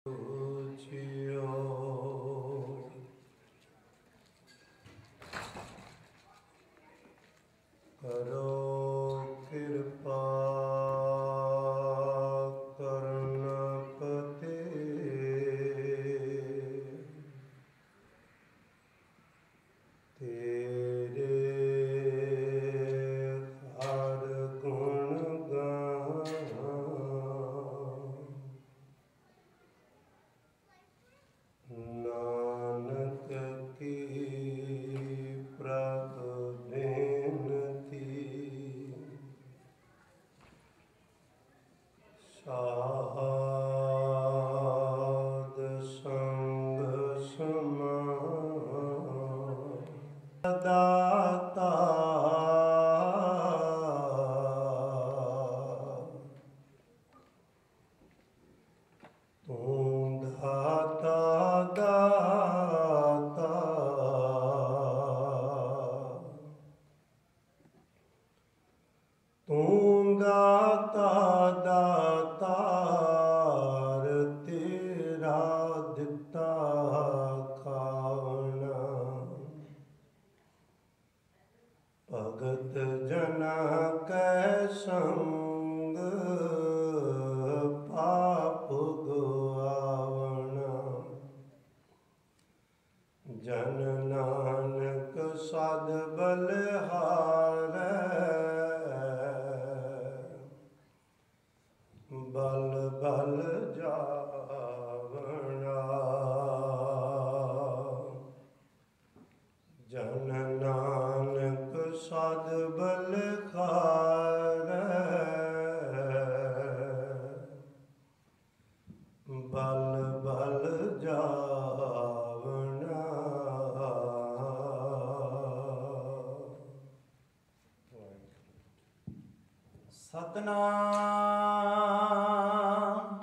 सतनाम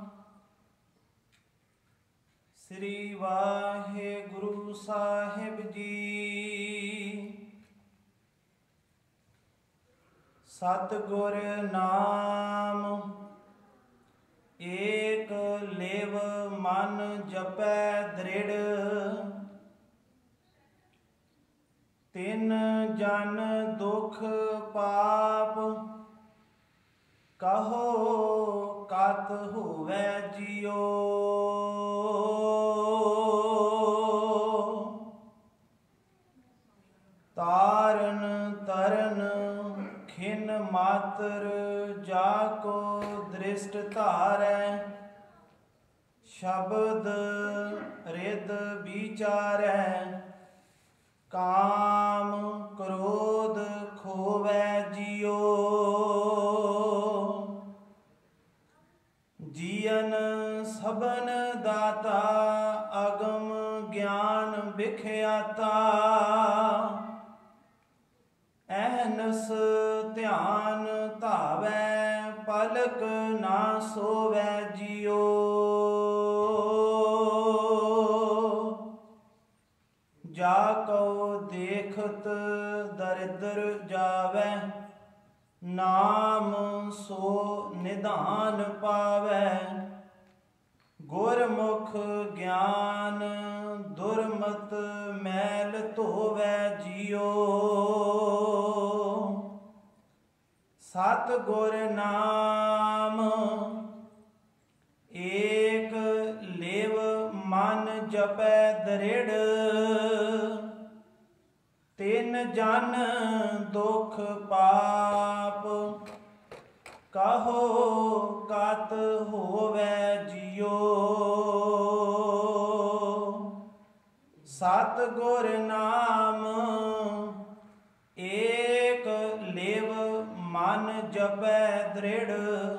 श्री वाहेगुरु साहिब जी। सतगुर नाम एक लेव मन जपै दृढ़, तिन जन दुख पाप कहो कत होवै जियो। तारन तरन खिन मातर जाको दृष्ट धारै, शब्द रिद विचारै काम क्रोध खोवै जियो। जियन सबन दाता अगम ज्ञान बिख्याता, एहनस ध्यान धावै पलक ना सोवै जियो। जाको देखत दरिद्र जावै, नाम सो निधान पावै। गुरमुख ज्ञान दुर्मत मैल धोवै जियो। सतगुर नाम एक लेव मन जपै दृढ़, तिन जन दुख पाप कहो कत होवै जियो। सतगुर नाम एक लेव मन जपै दृढ़,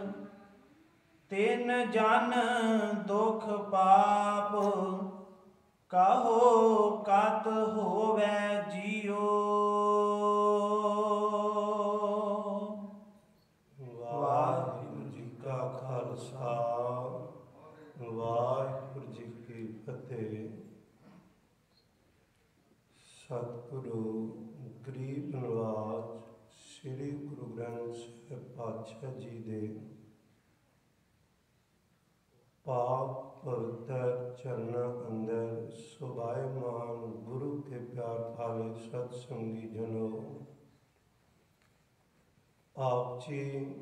तिन जन दुख पाप कहो कत होवै जियो। वाहिगुरु जी का खालसा, वाहिगुरु जी की फतेह। सतगुरु गरीब नवाज श्री गुरु ग्रंथ साहिब पातशाह जी दे पाक पवित्र चरणों अंदर सुभायमान गुरु के प्यार वाले सत्संगी जनों, आप जी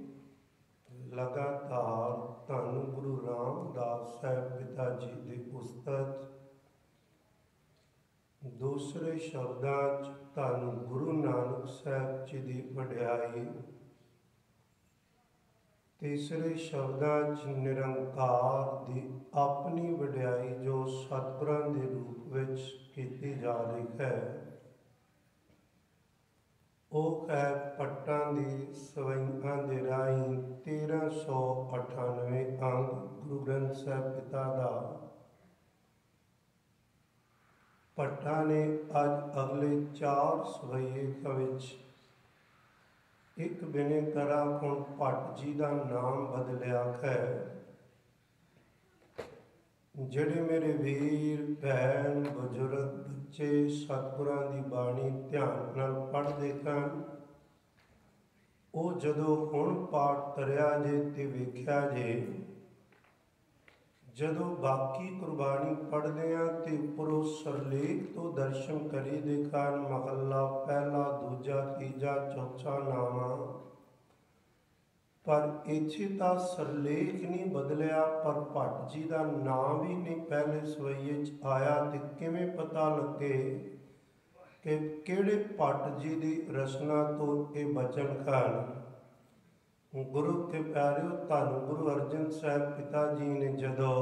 लगातार धन गुरु रामदास साहब पिता जी की उस्तत, दूसरे शब्दां च धन गुरु नानक साहब जी की वडियाई, तीसरे शब्दां च निरंकार की अपनी वडियाई जो सतगुरां के रूप में की जा रही है, ਉਹ ਹੈ ਪੱਟਾਂ ਦੀ ਸਵਈਆਂ ਦੇ ਰਾਹੀਂ 1398 ਅੰਗ ਗੁਰੂ ਗ੍ਰੰਥ ਸਾਹਿਬ ਪਿਤਾ ਦਾ। ਪੱਟਾਂ ਨੇ ਅੱਜ ਅਗਲੇ 4 ਸਵਈਏ ਵਿੱਚ ਇੱਕ ਬਿਨੇ ਕਰਾ ਹੁਣ ਭੱਟ ਜੀ ਦਾ ਨਾਮ ਬਦਲਿਆ ਹੈ। ਜਿਹੜੇ ਮੇਰੇ ਵੀਰ ਭੈਣ ਬਜ਼ੁਰਗ ਬੱਚੇ ਸਤਿਗੁਰਾਂ ਦੀ ਬਾਣੀ ਧਿਆਨ ਨਾਲ ਪੜ੍ਹਦੇ ਹਨ, ਉਹ ਜਦੋਂ ਹੁਣ ਪਾਠ ਕਰਿਆ ਜੇ ਤੇ ਵੇਖਿਆ ਜੇ, ਜਦੋਂ ਬਾਕੀ ਗੁਰਬਾਣੀ ਪੜ੍ਹਦੇ ਹਾਂ ਤੇ ਉੱਪਰੋਂ ਸਰਲੇਖ ਤੋਂ ਦਰਸ਼ਨ ਕਰੀਦੇ ਹਨ। ਮਹੱਲਾ ਪਹਿਲਾ, ਦੂਜਾ, ਤੀਜਾ, ਚੌਥਾ ਨਾਵਾਂ, पर इत्थे तां सरलेख नहीं बदलिया, पर भट्ट जी का नाम भी नहीं पहले सवईए च आया। तो किवें पता लगे कि किहड़े भट्ट जी की रचना तो ये बचन हैं। गुरु के प्यारिओ, धन गुरु अर्जन साहब पिता जी ने जदों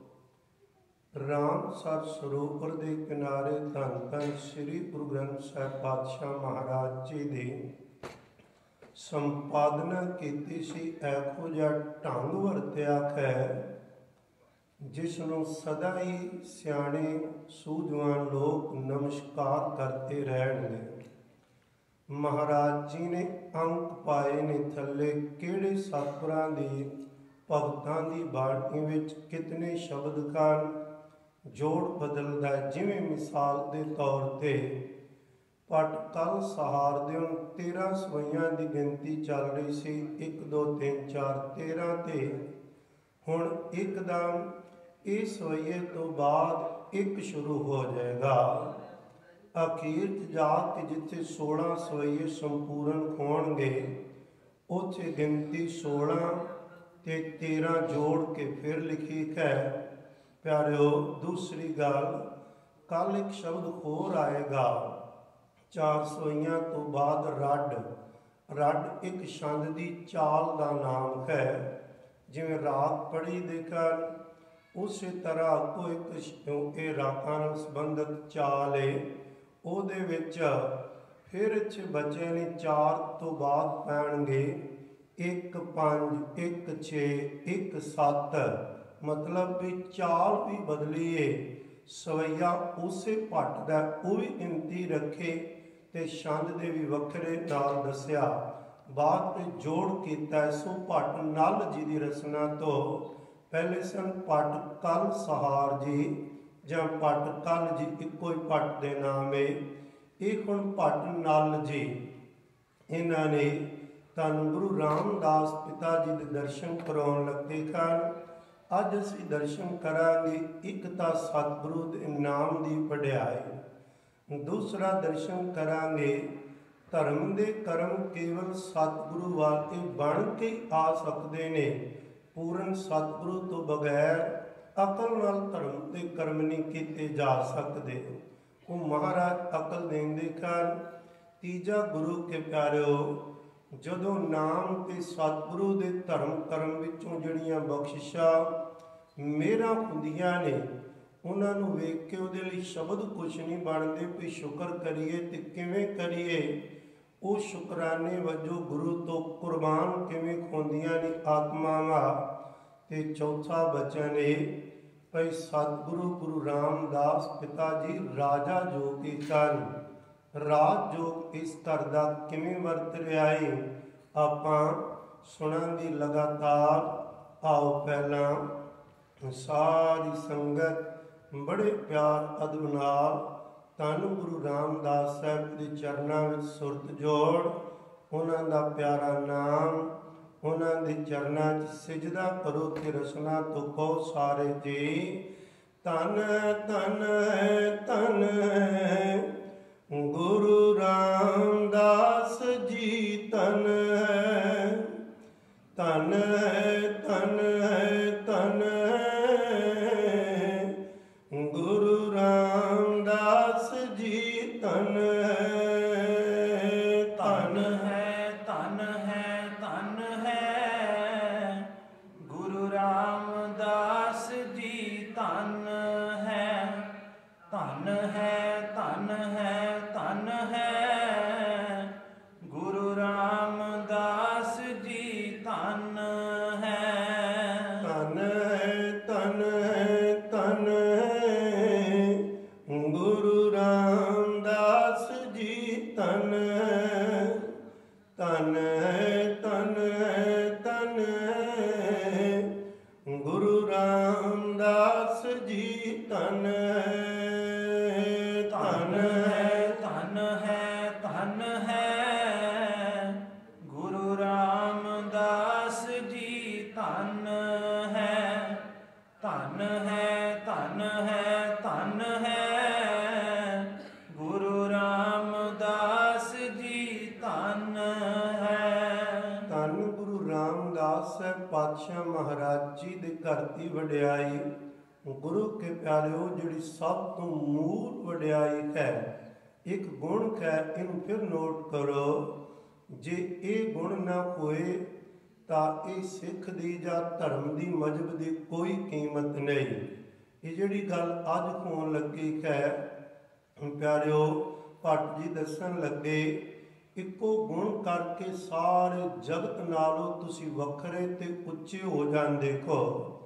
रामसर सरोवर के किनारे धन धन श्री गुरु ग्रंथ साहब पातशाह महाराज जी की संपादना की सी, ऐहो जिहा ढंग वरतिया है जिसनों सदा ही सियाणे सूझवान लोग नमस्कार करते रहेंगे। महाराज जी ने अंक पाए ने थले, किहड़े सतगुरां दी भगतां दी बाणी विच कितने शब्द हैं, जोड़ बदलदा जिवें मिसाल के तौर पर भट्ट कल सहार दे 13 सवईयां की गिनती चल रही सी, 1 2 3 4 13 ते हुण एकदम इस सवईए तो बाद एक शुरू हो जाएगा। अखीर जाके जिथे 16 सवईए संपूर्ण होणगे, उत्थे गिनती 16 ते 13 जोड़ के फिर लिखी है। प्यारिओ, दूसरी गल, कल एक शब्द होर आएगा 4 सवईयां तो बाद, रड। रड एक छंद की चाल का नाम है। जिवें राग पढ़ी देखन, उस तरह को एक रागां नाल संबंधित चाल है। उहदे विच फिर इत्थे बचे ने 4 तो बाद पैणगे 1 5 1 6 1 7, मतलब भी चाल भी बदली है। सवैया उसे भट्ट दा वो भी गिनती रखे ते छंद दे भी वखरे नाल दसिया, बाद में जोड़ किया। सो भट्ट नल जी की रचना तो पहले सन भट्ट कल सहार जी जां भट्ट कल जी, इको ही भट्ट के नाम है। ये हुण भट्ट नल जी, इन्हां ने धन गुरु रामदास पिता जी के दर्शन कराउण लगे हैं। अज असीं दर्शन करांगे, एक तां सतगुरु दे नाम की वडियाई, दूसरा दर्शन करांगे धर्म के कर्म केवल सतगुरु वाले बन के आ सकते ने, पूर्ण सतगुरु तो बगैर अकल नाल धर्म के कर्म नहीं किए जा सकते। वो महाराज अकल देंदे हैं। तीजा गुरु के प्यारिओ, जदों नाम ते सतगुरु के धर्म कर्म विचों जड़ियां बख्शिशां मेरा हुंदियां ने, उन्होंने वेख के उहदे लई शब्द कुछ नहीं बनते भी शुक्र करिए तो किवें करिए। वो शुकराने वजों गुरु तो कुर्बान किवें खोंदियां ने आत्मावां। ते चौथा बचन है भाई सतगुरु गुरु रामदास पिता जी राजा जोगी कन। राज जोग इस घर का किवें वरत रहा है, आपां सुणांगे लगातार। आओ पहला सारी संगत बड़े प्यार अदब नाल धन गुरु रामदास साहब के चरणों में सुरत जोड़, उन्हां दा प्यारा नाम, ਉਹਨਾਂ ਦੇ ਚਰਨਾਂ 'ਚ ਸਿਜਦਾ ਕਰੋ ਤੇ ਰਸਨਾ ਤੁਕੋ ਸਾਰੇ ਜੀ। ਧੰਨ ਧੰਨ ਧੰਨ ਗੁਰੂ ਰਾਮਦਾਸ ਜੀ, ਧੰਨ ਧੰਨ ਧੰਨ ਧੰਨ ਗੁਰੂ ਰਾਮਦਾਸ ਜੀ, ਧੰਨ ਧੰਨ ਹੈ ਧੰਨ ਹੈ ਧੰਨ ਹੈ ਗੁਰੂ ਰਾਮਦਾਸ ਜੀ, ਧੰਨ ਹੈ ਧੰਨ ਹੈ ਧੰਨ ਹੈ ਧੰਨ ਹੈ ਗੁਰੂ ਰਾਮਦਾਸ ਜੀ, ਧੰਨ ਹੈ ਧੰਨ ਧੰਨ ਧੰਨ ਗੁਰੂ ਰਾਮਦਾਸ ਜੀ, ਧੰਨ ਧੰਨ ਧੰਨ ਧੰਨ ਗੁਰੂ ਰਾਮਦਾਸ ਜੀ, ਧੰਨ ਧੰਨ ਹੈ ਧੰਨ ਹੈ ਧੰਨ ਹੈ ਗੁਰੂ ਰਾਮਦਾਸ ਜੀ, ਧੰਨ ਹੈ ਧੰਨ ਹੈ ਧੰਨ ਹੈ ਧੰਨ ਹੈ ਗੁਰੂ ਰਾਮਦਾਸ ਜੀ, ਧੰਨ ਹੈ। ਧੰਨ ਗੁਰੂ ਰਾਮਦਾਸ ਸਾਹਿਬ ਪਾਤਸ਼ਾਹ ਮਹਾਰਾਜ ਜੀ ਦੇ ਘਰ ਦੀ ਵਡਿਆਈ। ਗੁਰੂ ਕੇ ਪਿਆਰਿਓ, ਜਿਹੜੀ ਸਭ ਤੋਂ ਮੂਲ ਵਡਿਆਈ ਹੈ, ਇੱਕ ਗੁਣ ਹੈ, ਇਹਨੂੰ ਫਿਰ ਨੋਟ ਕਰੋ। ਜੇ ਇਹ ਗੁਣ ਨਾ ਹੋਏ ਤਾਂ ਇਹ ਸਿੱਖ ਦੀ ਜਾਂ ਧਰਮ ਦੀ, ਮਜ਼ਹਬ ਦੀ ਕੋਈ ਕੀਮਤ ਨਹੀਂ। ਇਹ ਜਿਹੜੀ ਗੱਲ ਅੱਜ ਹੋਣ ਲੱਗੀ ਹੈ ਪਿਆਰਿਓ, ਭੱਟ ਜੀ ਦੱਸਣ ਲੱਗੇ, ਇੱਕੋ ਗੁਣ ਕਰਕੇ ਸਾਰੇ ਜਗਤ ਨਾਲੋਂ ਤੁਸੀਂ ਵੱਖਰੇ ਤੇ ਉੱਚੇ ਹੋ ਜਾਂਦੇ ਹੋ।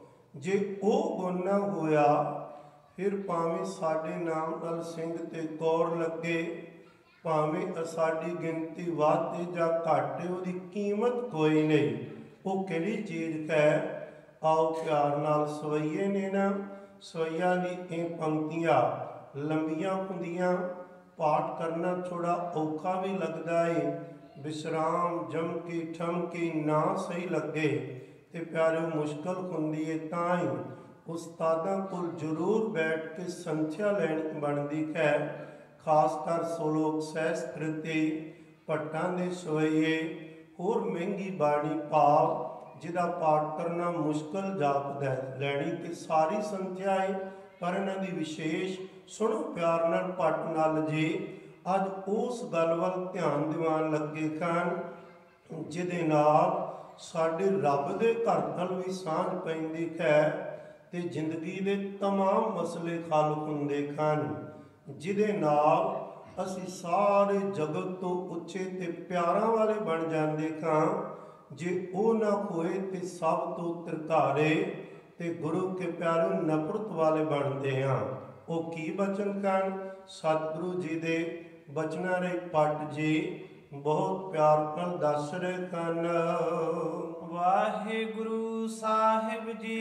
ਜੇ ਉਹ ਗੁਣ ਨਾ ਹੋਇਆ ਫਿਰ ਭਾਵੇਂ ਸਾਡੇ ਨਾਮ ਨਾਲ ਸਿੰਘ ਤੇ ਕੌਰ ਲੱਗੇ, ਭਾਵੇਂ ਸਾਡੀ ਗਿਣਤੀ ਵਾਧੇ ਜਾਂ ਘਾਟੇ, ਉਹਦੀ ਕੀਮਤ ਕੋਈ ਨਹੀਂ। ਉਹ ਕਿਹੜੀ ਚੀਜ਼ ਹੈ? ਆਓ ਪਿਆਰ ਨਾਲ ਸਵਈਏ ਨੇ ਨਾ, ਸਵਈਆਂ ਦੀ ਇਹ ਪੰਕਤੀਆਂ ਲੰਬੀਆਂ ਹੁੰਦੀਆਂ, ਪਾਠ ਕਰਨਾ ਥੋੜਾ ਔਖਾ ਵੀ ਲੱਗਦਾ ਏ, ਵਿਸਰਾਮ ਜਮ ਕੇ ਠਮ ਕੇ ਨਾ ਸਹੀ ਲੱਗੇ ਤੇ ਪਿਆਰਿਓ ਮੁਸ਼ਕਲ ਹੁੰਦੀ ਏ। ਤਾਂ ਹੀ ਉਸਤਾਦਾਂ ਕੋਲ ਜ਼ਰੂਰ ਬੈਠ ਕੇ ਸੰਥਿਆ ਲੈਣੀ ਬਣਦੀ ਹੈ, ਖਾਸ ਕਰ ਸਲੋਕ ਸਹਿਸਤ੍ਰਿਤੀ, ਭੱਟਾਂ ਦੇ ਸਵਈਏ, ਹੋਰ ਮਹਿੰਗੀ ਬਾਣੀ ਭਾਵ ਜਿਹਦਾ ਪਾਠ ਕਰਨਾ ਮੁਸ਼ਕਲ ਜਾਪਦਾ, ਲੈਣੀ ਤੇ ਸਾਰੀ ਸੰਥਿਆ ਏ, ਪਰ ਇਹਨਾਂ ਦੀ ਵਿਸ਼ੇਸ਼ ਸੁਣੋ ਪਿਆਰ ਨਾਲ ਭੱਟ ਨਾਲ ਜੀ। ਅੱਜ ਉਸ ਗੱਲ ਵੱਲ ਧਿਆਨ ਦਿਵਾਉਣ ਲੱਗੇ ਹਨ ਜਿਹਦੇ ਨਾਲ ਸਾਡੇ ਰੱਬ ਦੇ ਘਰ ਨਾਲ ਵੀ ਸਾਂਝ ਪੈਂਦੀ ਹੈ ਤੇ ਜ਼ਿੰਦਗੀ ਦੇ ਤਮਾਮ ਮਸਲੇ ਹੱਲ ਹੁੰਦੇ ਹਨ, ਜਿਹਦੇ ਨਾਲ ਅਸੀਂ ਸਾਰੇ ਜਗਤ ਤੋਂ ਉੱਚੇ ਤੇ ਪਿਆਰਾਂ ਵਾਲੇ ਬਣ ਜਾਂਦੇ ਹਾਂ। ਜੇ ਉਹ ਨਾ ਹੋਏ ਤੇ ਸਭ ਤੋਂ ਤਿਰਕਾਰੇ ਤੇ ਗੁਰੂ ਕੇ ਪਿਆਰੇ ਨਫ਼ਰਤ ਵਾਲੇ ਬਣਦੇ ਹਾਂ। ਉਹ ਕੀ ਬਚਨ ਹਨ? ਸਤਿਗੁਰੂ ਜੀ ਦੇ ਬਚਨਾਂ ਦੇ ਭੱਟ ਜੀ ਬਹੁਤ ਪਿਆਰ ਨਾਲ ਦੱਸ ਰਹੇ ਹਨ। ਵਾਹਿਗੁਰੂ ਸਾਹਿਬ ਜੀ,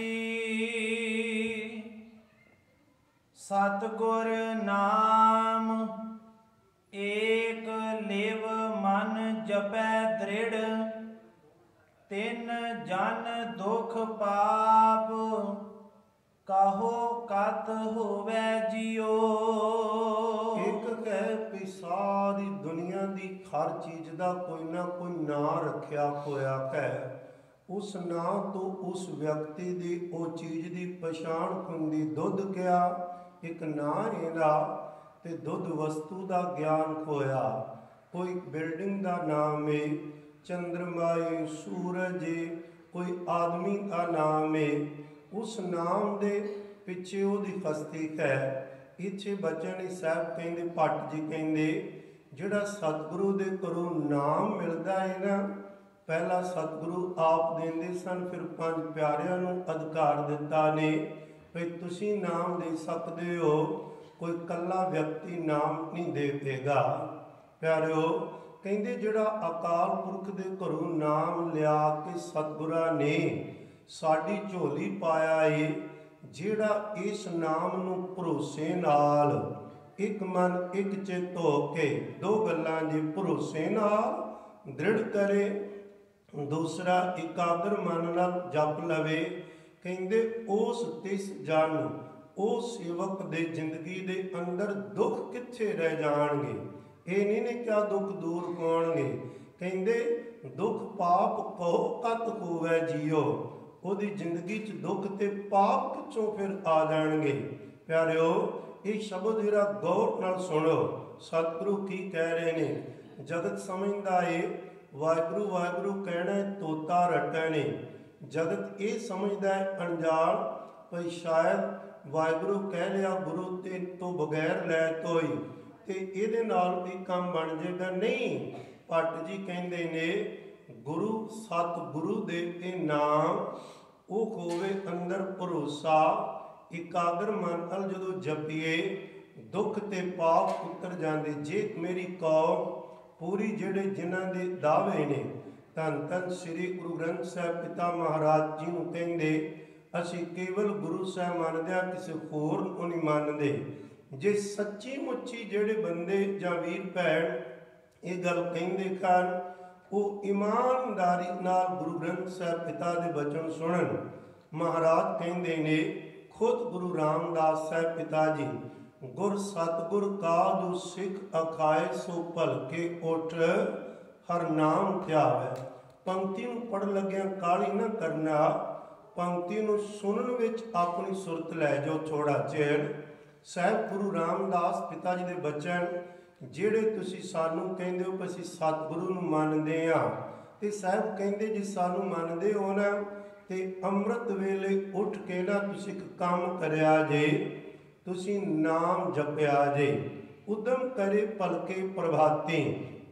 ਸਤਿਗੁਰ ਨਾਮ ਏਕ ਲਿਵ ਮਨ ਜਪੈ ਦ੍ਰਿੜ, ਤਿਨ ਜਨ ਦੁਖ ਪਾਪ ਕਾਹੋ ਕਤ ਹੋਵੇ ਜਿਉ। ਇੱਕ ਕਹਿ ਵੀ ਸਾਰੀ ਦੁਨੀਆ ਦੀ ਹਰ ਚੀਜ਼ ਦਾ ਕੋਈ ਨਾ ਕੋਈ ਨਾਂ ਰੱਖਿਆ ਹੋਇਆ ਹੈ, ਉਸ ਨਾਂ ਤੋਂ ਉਸ ਵਿਅਕਤੀ ਦੀ ਉਹ ਚੀਜ਼ ਦੀ ਪਛਾਣ ਹੁੰਦੀ। ਦੁੱਧ ਕਿਹਾ ਇੱਕ ਨਾਂ ਇਹਦਾ, ਤੇ ਦੁੱਧ ਵਸਤੂ ਦਾ ਗਿਆਨ ਹੋਇਆ। ਕੋਈ ਬਿਲਡਿੰਗ ਦਾ ਨਾਮ ਏ, ਚੰਦਰਮਾ ਏ, ਸੂਰਜ ਏ, ਕੋਈ ਆਦਮੀ ਦਾ ਨਾਮ ਏ, ਉਸ ਨਾਮ ਦੇ ਪਿੱਛੇ ਉਹਦੀ ਹਸਤੀ ਹੈ। ਇੱਥੇ ਬਚਨ ਸਾਹਿਬ ਕਹਿੰਦੇ, ਭੱਟ ਜੀ ਕਹਿੰਦੇ, ਜਿਹੜਾ ਸਤਿਗੁਰੂ ਦੇ ਘਰੋਂ ਨਾਮ ਮਿਲਦਾ ਹੈ ਨਾ, ਪਹਿਲਾ ਸਤਿਗੁਰੂ ਆਪ ਦਿੰਦੇ ਸਨ, ਫਿਰ ਪੰਜ ਪਿਆਰਿਆਂ ਨੂੰ ਅਧਿਕਾਰ ਦਿੱਤਾ ਨੇ ਵੀ ਤੁਸੀਂ ਨਾਮ ਦੇ ਸਕਦੇ ਹੋ, ਕੋਈ ਇਕੱਲਾ ਵਿਅਕਤੀ ਨਾਮ ਨਹੀਂ ਦੇ ਦੇਗਾ। ਪਿਆਰਿਓ ਕਹਿੰਦੇ ਜਿਹੜਾ ਅਕਾਲ ਪੁਰਖ ਦੇ ਘਰੋਂ ਨਾਮ ਲਿਆ ਕੇ ਸਤਿਗੁਰਾਂ ਨੇ ਸਾਡੀ ਝੋਲੀ ਪਾਇਆ ਏ, ਜਿਹੜਾ ਇਸ ਨਾਮ ਨੂੰ ਭਰੋਸੇ ਨਾਲ ਇੱਕ ਮਨ ਇੱਕ ਚਿੱਤ ਹੋ ਕੇ ਦੋ ਗੱਲਾਂ ਦੇ ਭਰੋਸੇ ਨਾਲ ਦ੍ਰਿੜ ਕਰੇ, दूसरा एकाग्र मन नाल जप लवे। कहते उस तिस जन ਉਹ ਸੇਵਕ ਦੇ ਜ਼ਿੰਦਗੀ ਦੇ ਅੰਦਰ ਦੁੱਖ ਕਿੱਥੇ ਰਹਿ ਜਾਣਗੇ। ਇਹ ਨਹੀਂ ਨੇ ਕਿਆ ਦੁੱਖ ਦੂਰ ਹੋਣਗੇ। ਕਹਿੰਦੇ ਦੁੱਖ ਪਾਪ ਕੋ ਕਤ ਹੋਵੇ ਜੀਓ। ਉਹਦੀ ਜ਼ਿੰਦਗੀ 'ਚ ਦੁੱਖ ਤੇ ਪਾਪ ਕਿੱਥੋਂ ਫਿਰ ਆ ਜਾਣਗੇ। ਪਿਆਰਿਓ ਇਹ ਸ਼ਬਦ ਜਿਹੜਾ ਗੌਰ ਨਾਲ ਸੁਣੋ। ਸਤਿਗੁਰੂ ਕੀ ਕਹਿ ਰਹੇ ਨੇ। ਜਗਤ ਸਮਝਦਾ ਏ ਵਾਹਿਗੁਰੂ ਵਾਹਿਗੁਰੂ ਕਹਿਣਾ ਤੋਤਾ ਰੱਟਾ ਨੇ। ਜਗਤ ਇਹ ਸਮਝਦਾ ਹੈ ਅਣਜਾਣ ਭਈ ਸ਼ਾਇਦ ਵਾਹਿਗੁਰੂ ਕਹਿ ਲਿਆ ਗੁਰੂ ਤੇ ਤੋਂ ਬਗੈਰ ਲੈ ਤੋਈ ਤੇ ਇਹਦੇ ਨਾਲ ਵੀ ਕੰਮ ਬਣ ਜਾਏਗਾ। ਨਹੀਂ, ਭੱਟ ਜੀ ਕਹਿੰਦੇ ਨੇ ਗੁਰੂ ਸਤਿਗੁਰੂ ਦੇ ਇਹ ਨਾਮ ਉਹ ਹੋਵੇ ਅੰਦਰ ਭਰੋਸਾ। ਇਕਾਗਰ ਮਨ ਨਾਲ ਜਦੋਂ ਜਪੀਏ ਦੁੱਖ ਤੇ ਪਾਪ ਉਤਰ ਜਾਂਦੇ। ਜੇ ਮੇਰੀ ਕੌਮ ਪੂਰੀ ਜਿਹੜੇ ਜਿਨ੍ਹਾਂ ਦੇ ਦਾਅਵੇ ਨੇ ਧੰਨ ਧੰਨ ਸ੍ਰੀ ਗੁਰੂ ਗ੍ਰੰਥ ਸਾਹਿਬ ਪਿਤਾ ਮਹਾਰਾਜ ਜੀ ਨੂੰ ਕਹਿੰਦੇ ਅਸੀਂ ਕੇਵਲ ਗੁਰੂ ਸਾਹਿਬ ਮੰਨਦੇ ਹਾਂ, ਕਿਸੇ ਹੋਰ ਨੂੰ ਨਹੀਂ ਮੰਨਦੇ। ਜੇ ਸੱਚੀ ਮੁੱਚੀ ਜਿਹੜੇ ਬੰਦੇ ਜਾਂ ਵੀਰ ਭੈਣ ਇਹ ਗੱਲ ਕਹਿੰਦੇ ਹਨ ਉਹ ਇਮਾਨਦਾਰੀ ਨਾਲ ਗੁਰੂ ਗ੍ਰੰਥ ਸਾਹਿਬ ਪਿਤਾ ਦੇ ਬਚਨ ਸੁਣਨ। ਮਹਾਰਾਜ ਕਹਿੰਦੇ ਨੇ ਖੁਦ ਗੁਰੂ ਰਾਮਦਾਸ ਸਾਹਿਬ ਪਿਤਾ ਜੀ ਗੁਰ ਸਤਿਗੁਰ ਕਾ ਜੋ ਸਿੱਖ ਅਖਾਏ ਸੋ ਭਲਕੇ ਉੱਠ ਹਰ ਨਾਮ ਧਿਆਵੈ। ਪੰਕਤੀ ਨੂੰ ਪੜ੍ਹਨ ਲੱਗਿਆਂ ਕਾਹਲੀ ਨਾ ਕਰਨਾ। ਪੰਕਤੀ ਨੂੰ ਸੁਣਨ ਵਿੱਚ ਆਪਣੀ ਸੁਰਤ ਲੈ ਜਾਓ ਥੋੜਾ ਚਿਰ। ਸਾਹਿਬ ਗੁਰੂ ਰਾਮਦਾਸ ਪਿਤਾ ਜੀ ਦੇ ਬਚਨ ਜਿਹੜੇ ਤੁਸੀਂ ਸਾਨੂੰ ਕਹਿੰਦੇ ਹੋ ਕਿ ਅਸੀਂ ਸਤਿਗੁਰੂ ਨੂੰ ਮੰਨਦੇ ਹਾਂ ਤੇ ਸਾਹਿਬ ਕਹਿੰਦੇ ਜੇ ਸਾਨੂੰ ਮੰਨਦੇ ਹੋ ਨਾ ਤੇ ਅੰਮ੍ਰਿਤ ਵੇਲੇ ਉੱਠ ਕੇ ਨਾ ਤੁਸੀਂ ਇੱਕ ਕੰਮ ਕਰਿਆ ਜੇ, ਤੁਸੀਂ ਨਾਮ ਜਪਿਆ ਜੇ। ਉਦਮ ਕਰੇ ਭਲਕੇ ਪ੍ਰਭਾਤੀ।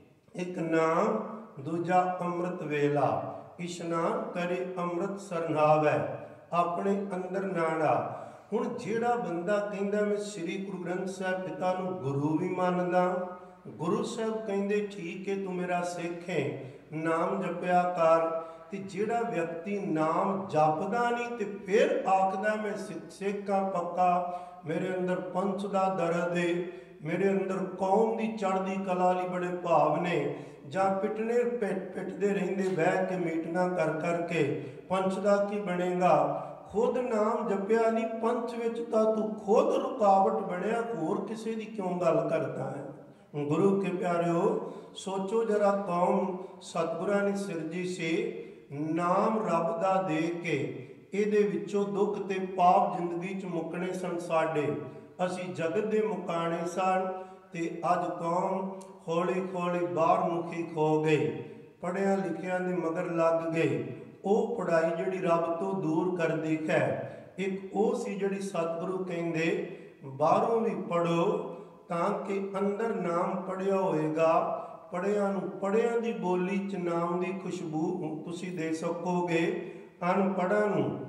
ਇੱਕ ਨਾਮ ਦੂਜਾ ਅੰਮ੍ਰਿਤ ਵੇਲਾ। ਇਸ਼ਨਾਨ ਕਰੇ ਅੰਮ੍ਰਿਤ ਸਰਨਾਵੈ ਆਪਣੇ ਅੰਦਰ ਨਾੜਾ। ਹੁਣ ਜਿਹੜਾ ਬੰਦਾ ਕਹਿੰਦਾ ਮੈਂ ਸ੍ਰੀ ਗੁਰੂ ਗ੍ਰੰਥ ਸਾਹਿਬ ਪਿਤਾ ਨੂੰ ਗੁਰੂ ਵੀ ਮੰਨਦਾ, ਗੁਰੂ ਸਾਹਿਬ ਕਹਿੰਦੇ ਠੀਕ ਹੈ ਤੂੰ ਮੇਰਾ ਸਿੱਖ ਹੈ ਨਾਮ ਜਪਿਆ ਕਰ। ਤੇ ਜਿਹੜਾ ਵਿਅਕਤੀ ਨਾਮ ਜਪਦਾ ਨਹੀਂ ਤੇ ਫਿਰ ਆਖਦਾ ਮੈਂ ਸਿੱਖਾਂ ਪੱਕਾ, ਮੇਰੇ ਅੰਦਰ ਪੰਥ ਦਾ ਦਰਦ ਹੈ, ਮੇਰੇ ਅੰਦਰ ਕੌਮ ਦੀ ਚੜ੍ਹਦੀ ਕਲਾ ਲਈ ਬੜੇ ਭਾਵ ਨੇ, ਜਾਂ ਪਿੱਟਣੇ ਪਿੱਟਦੇ ਰਹਿੰਦੇ ਬਹਿ ਕੇ ਮੀਟਿੰਗਾਂ ਕਰ ਕਰਕੇ ਪੰਥ ਦਾ ਕੀ ਬਣੇਗਾ। ਖੁਦ ਨਾਮ ਜਪਿਆ ਨਹੀਂ ਪੰਥ ਵਿੱਚ ਤਾਂ ਤੂੰ ਖੁਦ ਰੁਕਾਵਟ ਬਣਿਆ, ਹੋਰ ਕਿਸੇ ਦੀ ਕਿਉਂ ਗੱਲ ਕਰਦਾ ਹੈ। ਗੁਰੂ ਕੇ ਪਿਆਰਿਓ ਸੋਚੋ ਜਰਾ, ਕੌਮ ਸਤਿਗੁਰਾਂ ਨੇ ਸਿਰਜੀ ਸੀ, ਨਾਮ ਰੱਬ ਦਾ ਦੇ ਕੇ ਇਹਦੇ ਵਿੱਚੋਂ ਦੁੱਖ ਤੇ ਪਾਪ ਜ਼ਿੰਦਗੀ 'ਚ ਮੁੱਕਣੇ ਸਨ ਸਾਡੇ। ਅਸੀਂ ਜਗਤ ਦੇ ਮੁਕਾਣੇ ਸਨ ਤੇ ਅੱਜ ਕੌਮ ਹੌਲੀ ਹੌਲੀ ਬਾਹਰ ਮੁਖੀ ਖੋ ਗਈ, ਪੜ੍ਹਿਆਂ ਲਿਖਿਆਂ ਦੇ ਮਗਰ ਲੱਗ ਗਏ। ਉਹ ਪੜ੍ਹਾਈ ਜਿਹੜੀ ਰੱਬ ਤੋਂ ਦੂਰ ਕਰਦੀ ਹੈ। ਇੱਕ ਉਹ ਸੀ ਜਿਹੜੀ ਸਤਿਗੁਰੂ ਕਹਿੰਦੇ ਬਾਹਰੋਂ ਵੀ ਪੜ੍ਹੋ ਤਾਂ ਕਿ ਅੰਦਰ ਨਾਮ ਪੜ੍ਹਿਆ ਹੋਏਗਾ। ਪੜ੍ਹਿਆਂ ਨੂੰ ਪੜ੍ਹਿਆਂ ਦੀ ਬੋਲੀ 'ਚ ਨਾਮ ਦੀ ਖੁਸ਼ਬੂ ਤੁਸੀਂ ਦੇ ਸਕੋਗੇ। ਅਨਪੜ੍ਹਾਂ ਨੂੰ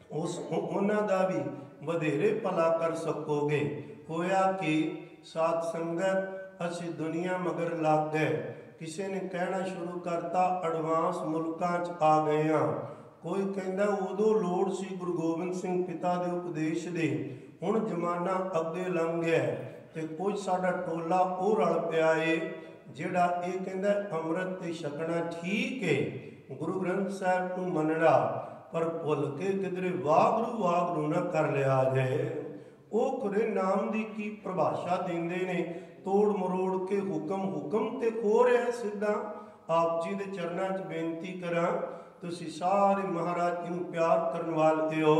ਉਹਨਾਂ ਦਾ ਵੀ ਵਧੇਰੇ ਭਲਾ ਕਰ ਸਕੋਗੇ। ਹੋਇਆ ਕਿ ਸਾਧ ਸੰਗਤ ਅਸੀਂ ਦੁਨੀਆ ਮਗਰ ਲੱਗ ਗਏ। ਕਿਸੇ ਨੇ ਕਹਿਣਾ ਸ਼ੁਰੂ ਕਰਤਾ ਐਡਵਾਂਸ ਮੁਲਕਾਂ 'ਚ ਆ ਗਏ ਹਾਂ। ਕੋਈ ਕਹਿੰਦਾ ਉਦੋਂ ਲੋੜ ਸੀ ਗੁਰੂ ਗੋਬਿੰਦ ਸਿੰਘ ਪਿਤਾ ਦੇ ਉਪਦੇਸ਼ ਦੀ, ਹੁਣ ਜ਼ਮਾਨਾ ਅੱਗੇ ਲੰਘ ਗਿਆ। ਤੇ ਕੁਝ ਸਾਡਾ ਟੋਲਾ ਉਹ ਰਲ ਪਿਆ ਏ ਜਿਹੜਾ ਇਹ ਕਹਿੰਦਾ ਅੰਮ੍ਰਿਤ ਤੇ ਛਕਣਾ ਠੀਕ ਏ, ਗੁਰੂ ਗ੍ਰੰਥ ਸਾਹਿਬ ਨੂੰ ਮੰਨਣਾ, ਪਰ ਭੁੱਲ ਕੇ ਕਿਧਰੇ ਵਾਹਿਗੁਰੂ ਵਾਹਿਗੁਰੂ ਨਾ ਕਰ ਲਿਆ ਜਾਏ। ਉਹ ਖੁਰੇ ਨਾਮ ਦੀ ਕੀ ਪਰਿਭਾਸ਼ਾ ਦਿੰਦੇ ਨੇ, ਤੋੜ ਮਰੋੜ ਕੇ ਹੁਕਮ ਤੇ ਹੋ ਰਿਹਾ ਸਿੱਧਾ। ਆਪ ਜੀ ਦੇ ਚਰਨਾਂ 'ਚ ਬੇਨਤੀ ਕਰਾਂ, ਤੁਸੀਂ ਸਾਰੇ ਮਹਾਰਾਜ ਜੀ ਨੂੰ ਪਿਆਰ ਕਰਨ ਵਾਲੇ ਹੋ।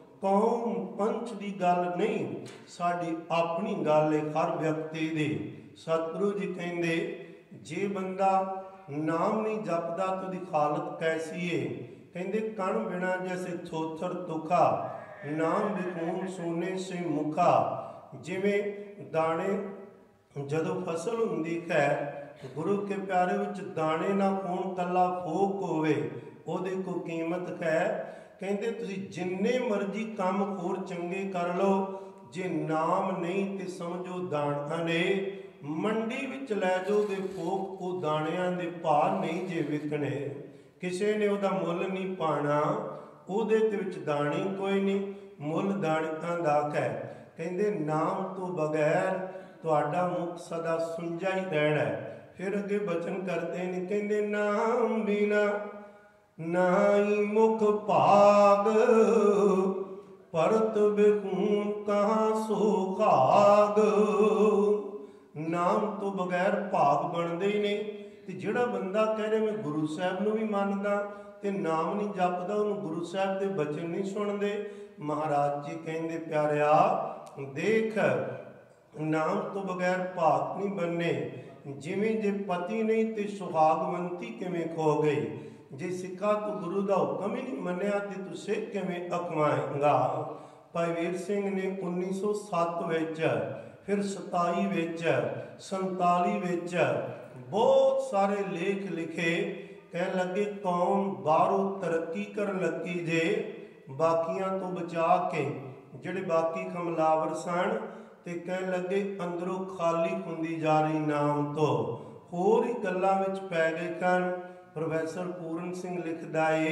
ਕੌਮ ਪੰਥ ਦੀ ਗੱਲ ਨਹੀਂ, ਸਾਡੀ ਆਪਣੀ ਗੱਲ ਹੈ ਹਰ ਵਿਅਕਤੀ ਦੀ। ਸਤਿਗੁਰੂ ਜੀ ਕਹਿੰਦੇ ਜੇ ਬੰਦਾ ਨਾਮ ਨਹੀਂ ਜਪਦਾ ਤਾਂ ਉਹਦੀ ਹਾਲਤ ਕੈਸੀ ਹੈ। ਕਹਿੰਦੇ ਕਣ ਬਿਨਾ ਜੈਸੇ ਥੋਥਰ ਤੁਖਾ, ਨਾਮ ਵਿਕੂਨ ਸੋਨੇ ਸੇ ਮੁਖਾ। ਜਿਵੇਂ ਦਾਣੇ ਜਦੋਂ ਫਸਲ ਹੁੰਦੀ ਹੈ, ਗੁਰੂ ਕੇ ਪਿਆਰੇ ਵਿੱਚ ਦਾਣੇ ਨਾ ਹੋਣ ਕੱਲਾ ਫੋਕ ਹੋਵੇ, ਉਹਦੀ ਕੋਈ ਕੀਮਤ ਹੈ। ਕਹਿੰਦੇ ਤੁਸੀਂ ਜਿੰਨੇ ਮਰਜ਼ੀ ਕੰਮ ਹੋਰ ਚੰਗੇ ਕਰ ਲਓ, ਜੇ ਨਾਮ ਨਹੀਂ ਤੇ ਸਮਝੋ ਦਾਣਾ ਨੇ। ਮੰਡੀ ਵਿੱਚ ਲੈ ਜਾਓਗੇ ਫੋਕ, ਉਹ ਦਾਣਿਆਂ ਦੇ ਭਾਅ ਨਹੀਂ ਜੇ ਵਿਕਣੇ, ਕਿਸੇ ਨੇ ਉਹਦਾ ਮੁੱਲ ਨਹੀਂ ਪਾਣਾ, ਉਹਦੇ ਤੇ ਵਿੱਚ ਦਾਣੇ ਕੋਈ ਨਹੀਂ, ਮੁੱਲ ਦਾਣਿਆਂ ਦਾ ਹੈ। ਕਹਿੰਦੇ ਨਾਮ ਤੋਂ ਬਗੈਰ ਤੁਹਾਡਾ ਮੁਖ ਸਦਾ ਸੁੰਝਾ ਹੀ ਰਹਿਣਾ। ਫਿਰ ਅੱਗੇ ਬਚਨ ਕਰਦੇ ਨੇ, ਕਹਿੰਦੇ ਨਾਮ ਬਿਨਾ नाई मुख भाग, परत बेखून कहाँ सुहाग। नाम तो बगैर भाग बनते ही नहीं। तो जिहड़ा बंदा कह रहे मैं गुरु साहब नूं भी मनदा ते नाम नहीं जपदा, उन्होंने गुरु साहब के बचन नहीं सुनते। महाराज जी कहते प्यारिया देख, नाम तो बगैर भाग नहीं बनने। जिमें जे पति नहीं तो सुहागवंती किवें खो गई। जे सिक्का तो गुरु का हुक्म ही नहीं मनिया तो तू सिख किवें अखवाएगा। भाई वीर सिंह ने 1907 विच, फिर 27 विच, 47 विच बहुत सारे लेख लिखे। कह लगे कौम बाहरों तरक्की कर लगी जे, बाकियां तो बचा के ਜਿਹੜੇ बाकी खमलावर सन ते कह लगे अंदरों खाली हुंदी जा रही नाम तो। होर ही गल्लां विच पै गए कन। प्रोफैसर पूਰਨ सिंह लिखदा है,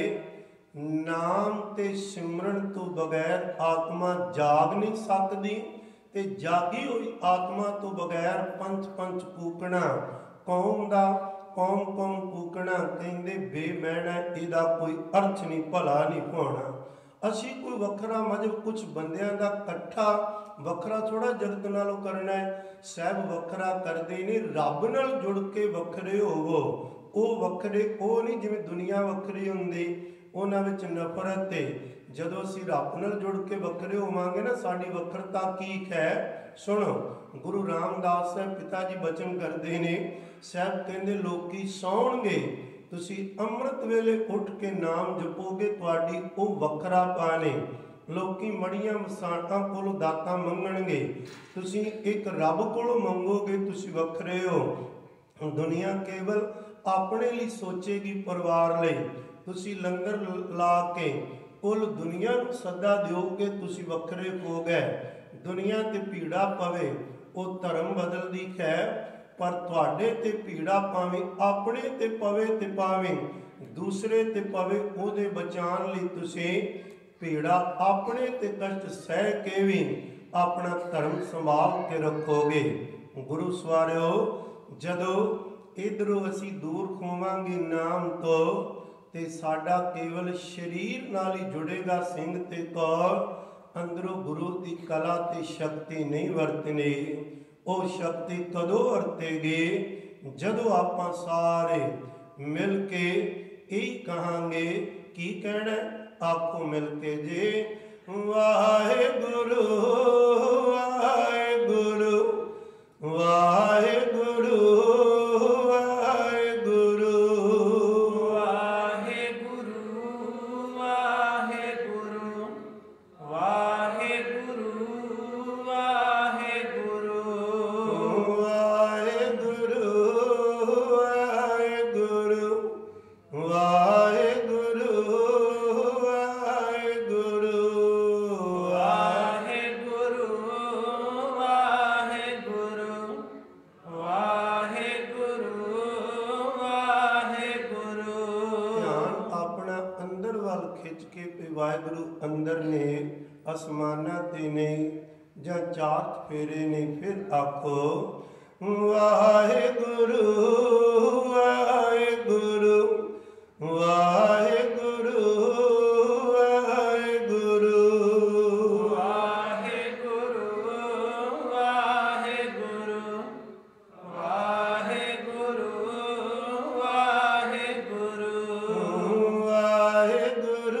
नाम ते सिमरन तो बगैर आत्मा जाग नहीं सकती, ते जागी हुई आत्मा तो बगैर पंच पंच कूकना। कौम दा कौम कौम कूकना कहंदे बेमैना, इहदा कोई अर्थ नहीं, भला नहीं पाउणा। असी कोई वखरा मजहब कुछ बंदियां दा इकट्ठा वखरा थोड़ा जगत नालों करना है। सब वखरा करते नहीं, रब नाल जुड़ के वखरे होवो। ਉਹ ਵੱਖਰੇ ਉਹ नहीं जिवें दुनिया ਵੱਖਰੀ ਹੁੰਦੀ, ਉਹਨਾਂ ਵਿੱਚ ਨਫ਼ਰਤ ਹੈ। ਜਦੋਂ ਅਸੀਂ ਰੱਬ ਨਾਲ ਜੁੜ ਕੇ ਵੱਖਰੇ ਹੋਵਾਂਗੇ ਨਾ, ਸਾਡੀ ਵੱਖਰਤਾ ਕੀ ਹੈ ਸੁਣੋ। ਗੁਰੂ ਰਾਮਦਾਸ ਸਾਹਿਬ ਪਿਤਾ ਜੀ ਬਚਨ ਕਰਦੇ ਨੇ। ਸਾਹਿਬ ਕਹਿੰਦੇ ਲੋਕੀ ਸੌਣਗੇ, ਤੁਸੀਂ ਅੰਮ੍ਰਿਤ ਵੇਲੇ ਉੱਠ ਕੇ ਨਾਮ ਜਪੋਗੇ, ਤੁਹਾਡੀ ਉਹ ਵੱਖਰਾ ਪਾਣੇ। ਲੋਕੀ ਮੜੀਆਂ ਮਸਾਣਾਂ ਕੋਲੋਂ ਦਾਤਾਂ ਮੰਗਣਗੇ, ਤੁਸੀਂ ਇੱਕ ਰੱਬ ਕੋਲੋਂ ਮੰਗੋਗੇ, ਤੁਸੀਂ ਵੱਖਰੇ ਹੋ। ਦੁਨੀਆ ਕੇਵਲ ਆਪਣੇ ਲਈ ਸੋਚੇਗੀ, ਪਰਿਵਾਰ ਲਈ। ਤੁਸੀਂ ਲੰਗਰ ਲਾ ਕੇ ਕੁੱਲ ਦੁਨੀਆ ਨੂੰ ਸੱਦਾ ਦਿਓਗੇ, ਤੁਸੀਂ ਵੱਖਰੇ ਹੋ ਗਏ। ਦੁਨੀਆ ਤੇ ਭੀੜਾ ਪਵੇ ਉਹ ਧਰਮ ਬਦਲਦੀ ਹੈ, ਪਰ ਤੁਹਾਡੇ ਤੇ ਭੀੜਾ ਪਾਵੇਂ, ਆਪਣੇ ਤੇ ਪਵੇ ਤੇ ਪਾਵੇਂ, ਦੂਸਰੇ ਤੇ ਪਵੇ, ਉਹਦੇ ਬਚਾਉਣ ਲਈ ਤੁਸੀਂ ਭੀੜਾ ਆਪਣੇ ਤੇ ਕਸ਼ਟ ਸਹਿ ਕੇ ਵੀ ਆਪਣਾ ਧਰਮ ਸੰਭਾਲ ਕੇ ਰੱਖੋਗੇ। ਗੁਰੂ ਸਵਾਰਿਓ, ਜਦੋਂ इधरों असी दूर खोवांगे नाम तो, ते साडा केवल शरीर नाल ही जुड़ेगा सिंह ते कौर। अंदरों गुरु की कला ते शक्ति नहीं वरतनी। वो शक्ति कदों वरतेगी जदों आपां सारे मिल के यही कहांगे। की कहना आखो मिल के जे, वाहेगुरु वाहेगुरु वाहेगुरु अंदर ने आसमाना ते नहीं जा चार फेरे ने। फिर आखो वाहेगुरु वाहेगुरु वाहेगुरु वाहेगुरु वाहेगुरु वाहेगुरु वाहेगुरु वाहेगुरु वाहेगुरु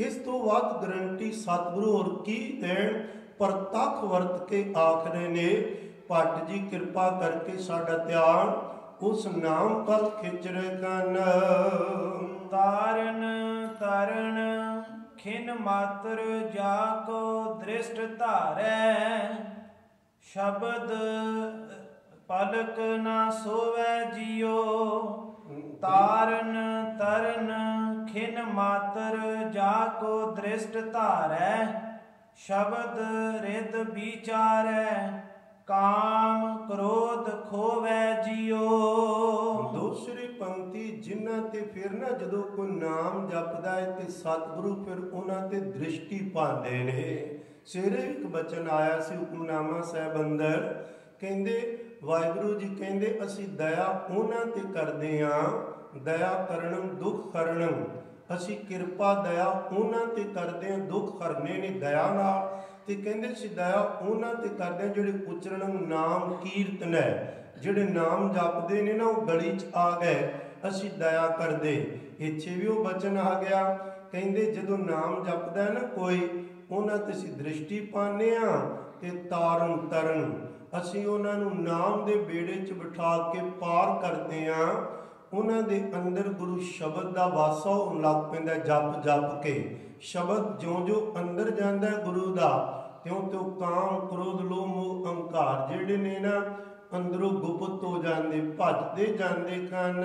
ਇਸ ਤੋਂ ਵੱਧ ਗਰੰਟੀ ਸਤਿਗੁਰੂ ਹੋਰ ਕੀ ਦੇਣ। ਪ੍ਰਤੱਖ ਵਰਤ ਕੇ ਆਖਦੇ ਨੇ ਭੱਟ ਜੀ ਕਿਰਪਾ ਕਰਕੇ ਸਾਡਾ ਧਿਆਨ ਉਸ ਨਾਮ ਵੱਲ ਖਿੱਚ ਰਹੇ ਹਨ। ਤਾਰਨ ਤਰਨ ਖਿਨ ਮਾਤਰ ਜਾ ਕੋ ਦ੍ਰਿਸ਼ਟ ਧਾਰੈ, ਸ਼ਬਦ ਪਲਕ ਨਾ ਸੋਵੈ ਜਿਉ। ਤਾਰਨ ਤਰਨ ਖਿਨ ਮਾਤਰ ਜਾ ਕੋ ਦ੍ਰਿਸ਼ਟ ਧਾਰੈ, ਸ਼ਬਦ ਰਿਦ ਵਿਚਾਰੈ, ਕਾਮ ਕ੍ਰੋਧ ਖੋਵੈ ਜਿਉ। ਦੂਸਰੀ ਪੰਕਤੀ ਜਿਨ੍ਹਾਂ ਤੇ ਫਿਰ ਨਾ ਜਦੋਂ ਕੋਈ ਨਾਮ ਜਪਦਾ ਹੈ ਤੇ ਸਤਿਗੁਰੂ ਫਿਰ ਉਹਨਾਂ ਤੇ ਦ੍ਰਿਸ਼ਟੀ ਪਾਉਂਦੇ ਨੇ। ਸਵੇਰੇ ਇੱਕ ਬਚਨ ਆਇਆ ਸੀ ਹੁਕਮਨਾਮਾ ਸਾਹਿਬ ਅੰਦਰ, ਕਹਿੰਦੇ ਵਾਹਿਗੁਰੂ ਜੀ ਕਹਿੰਦੇ ਅਸੀਂ ਦਇਆ ਉਹਨਾਂ ਤੇ ਕਰਦੇ ਹਾਂ, ਦਇਆ ਕਰਨਮ ਦੁੱਖ ਹਰਣਮ। ਅਸੀਂ ਕਿਰਪਾ ਦਇਆ ਉਹਨਾਂ ਤੇ ਕਰਦੇ ਹਾਂ, ਦੁੱਖ ਹਰਨੇ ਨੇ ਦਇਆ ਨਾਲ। ਤੇ ਕਹਿੰਦੇ ਅਸੀਂ ਦਇਆ ਉਹਨਾਂ ਤੇ ਕਰਦੇ ਹਾਂ ਜਿਹੜੇ ਉਚਰਨ ਨਾਮ ਕੀਰਤਨ ਹੈ, ਜਿਹੜੇ ਨਾਮ ਜਪਦੇ ਨੇ ਨਾ ਉਹ ਗਲੀ 'ਚ ਆ ਗਏ, ਅਸੀਂ ਦਇਆ ਕਰਦੇ। ਇੱਥੇ ਵੀ ਉਹ ਬਚਨ ਆ ਗਿਆ, ਕਹਿੰਦੇ ਜਦੋਂ ਨਾਮ ਜਪਦਾ ਨਾ ਕੋਈ ਉਹਨਾਂ ਤੇ ਅਸੀਂ ਦ੍ਰਿਸ਼ਟੀ ਪਾਉਂਦੇ ਹਾਂ ਤੇ ਤਾਰਨ ਤਰਨ ਅਸੀਂ ਉਹਨਾਂ ਨੂੰ ਨਾਮ ਦੇ ਬੇੜੇ 'ਚ ਬਿਠਾ ਕੇ ਪਾਰ ਕਰਦੇ ਹਾਂ। ਉਹਨਾਂ ਦੇ ਅੰਦਰ ਗੁਰੂ ਸ਼ਬਦ ਦਾ ਵਾਸਾ ਹੋਣ ਲੱਗ ਪੈਂਦਾ, ਜਪ ਜਪ ਕੇ ਸ਼ਬਦ ਜਿਉਂ ਅੰਦਰ ਜਾਂਦਾ ਗੁਰੂ ਦਾ, ਤਿਉਂ ਕਾਮ ਕ੍ਰੋਧ ਲੋਭ ਮੋਹ ਅਹੰਕਾਰ ਜਿਹੜੇ ਨੇ ਨਾ ਅੰਦਰੋਂ ਗੁਪਤ ਹੋ ਜਾਂਦੇ, ਭੱਜਦੇ ਜਾਂਦੇ ਹਨ।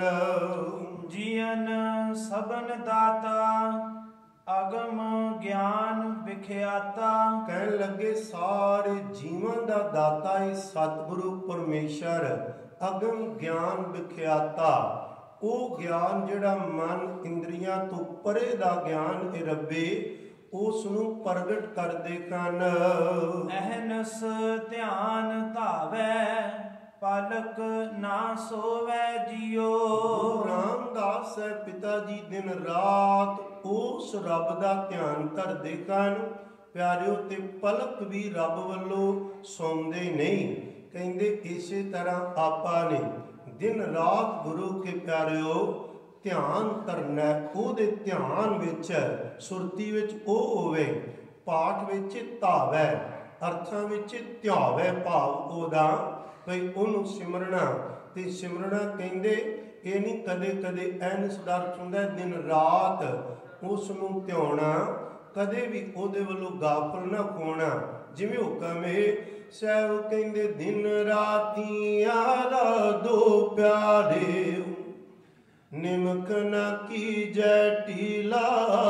ਜੀਵਨ ਸਬਨ ਦਾਤਾ ਅਗਮ ਗਿਆਨ ਵਿਖਿਆਤਾ। ਕਹਿਣ ਲੱਗੇ ਸਾਰੇ ਜੀਵਨ ਦਾ ਦਾਤਾ ਹੀ ਸਤਿਗੁਰੂ ਪਰਮੇਸ਼ਰ, ਅਗਮ ਗਿਆਨ ਵਿਖਿਆਤਾ। ਉਹ ਗਿਆਨ ਜਿਹੜਾ ਮਨ ਇੰਦਰੀਆਂ ਤੋਂ ਪਰੇ ਦਾ ਗਿਆਨ ਇਹ ਰੱਬੇ ਉਸ ਨੂੰ ਪ੍ਰਗਟ ਕਰਦੇ ਹਨ। ਅਹਨਸ ਧਿਆਨ ਧਾਵੈ, ਪਲਕ ਨਾ ਸੋਵੈ ਜਿਉ। ਗੁਰੂ ਰਾਮਦਾਸ ਹੈ ਪਿਤਾ ਜੀ ਦਿਨ ਰਾਤ ਉਸ ਰੱਬ ਦਾ ਧਿਆਨ ਧਰਦੇ ਹਨ ਪਿਆਰਿਓ, ਤੇ ਪਲਕ ਵੀ ਰੱਬ ਵੱਲੋਂ ਸੌਂਦੇ ਨਹੀਂ। ਕਹਿੰਦੇ ਇਸੇ ਤਰ੍ਹਾਂ ਆਪਾਂ ਨੇ ਦਿਨ ਰਾਤ ਗੁਰੂ ਕੇ ਪਿਆਰਿਓ ਧਿਆਨ ਧਰਨਾ, ਉਹਦੇ ਧਿਆਨ ਵਿੱਚ ਸੁਰਤੀ ਵਿੱਚ ਉਹ ਹੋਵੇ, ਪਾਠ ਵਿੱਚ ਧਾਵੈ, ਅਰਥਾਂ ਵਿੱਚ ਧਿਆਵੈ ਭਾਵ ਉਹਦਾ ਭਈ ਉਹਨੂੰ ਸਿਮਰਨਾ। ਤੇ ਸਿਮਰਨਾ ਕਹਿੰਦੇ ਇਹ ਨਹੀਂ ਕਦੇ ਕਦੇ ਐਨਸ ਦਾ ਅਰਥ ਹੁੰਦਾ ਦਿਨ ਰਾਤ ਉਸ ਨੂੰ ਧਿਆਉਣਾ, ਕਦੇ ਵੀ ਉਹਦੇ ਵੱਲੋਂ ਗਾਫਲ ਨਾ ਹੋਣਾ। ਜਿਵੇਂ ਹੁਕਮ ਹੈ ਸਹਿਬ ਕਹਿੰਦੇ ਦਿਨ ਰਾਤੀ ਆਰਾਧੋ ਪਿਆਰੇ, ਨਿਮਕ ਨਾ ਕੀਜੈ ਢੀਲਾ।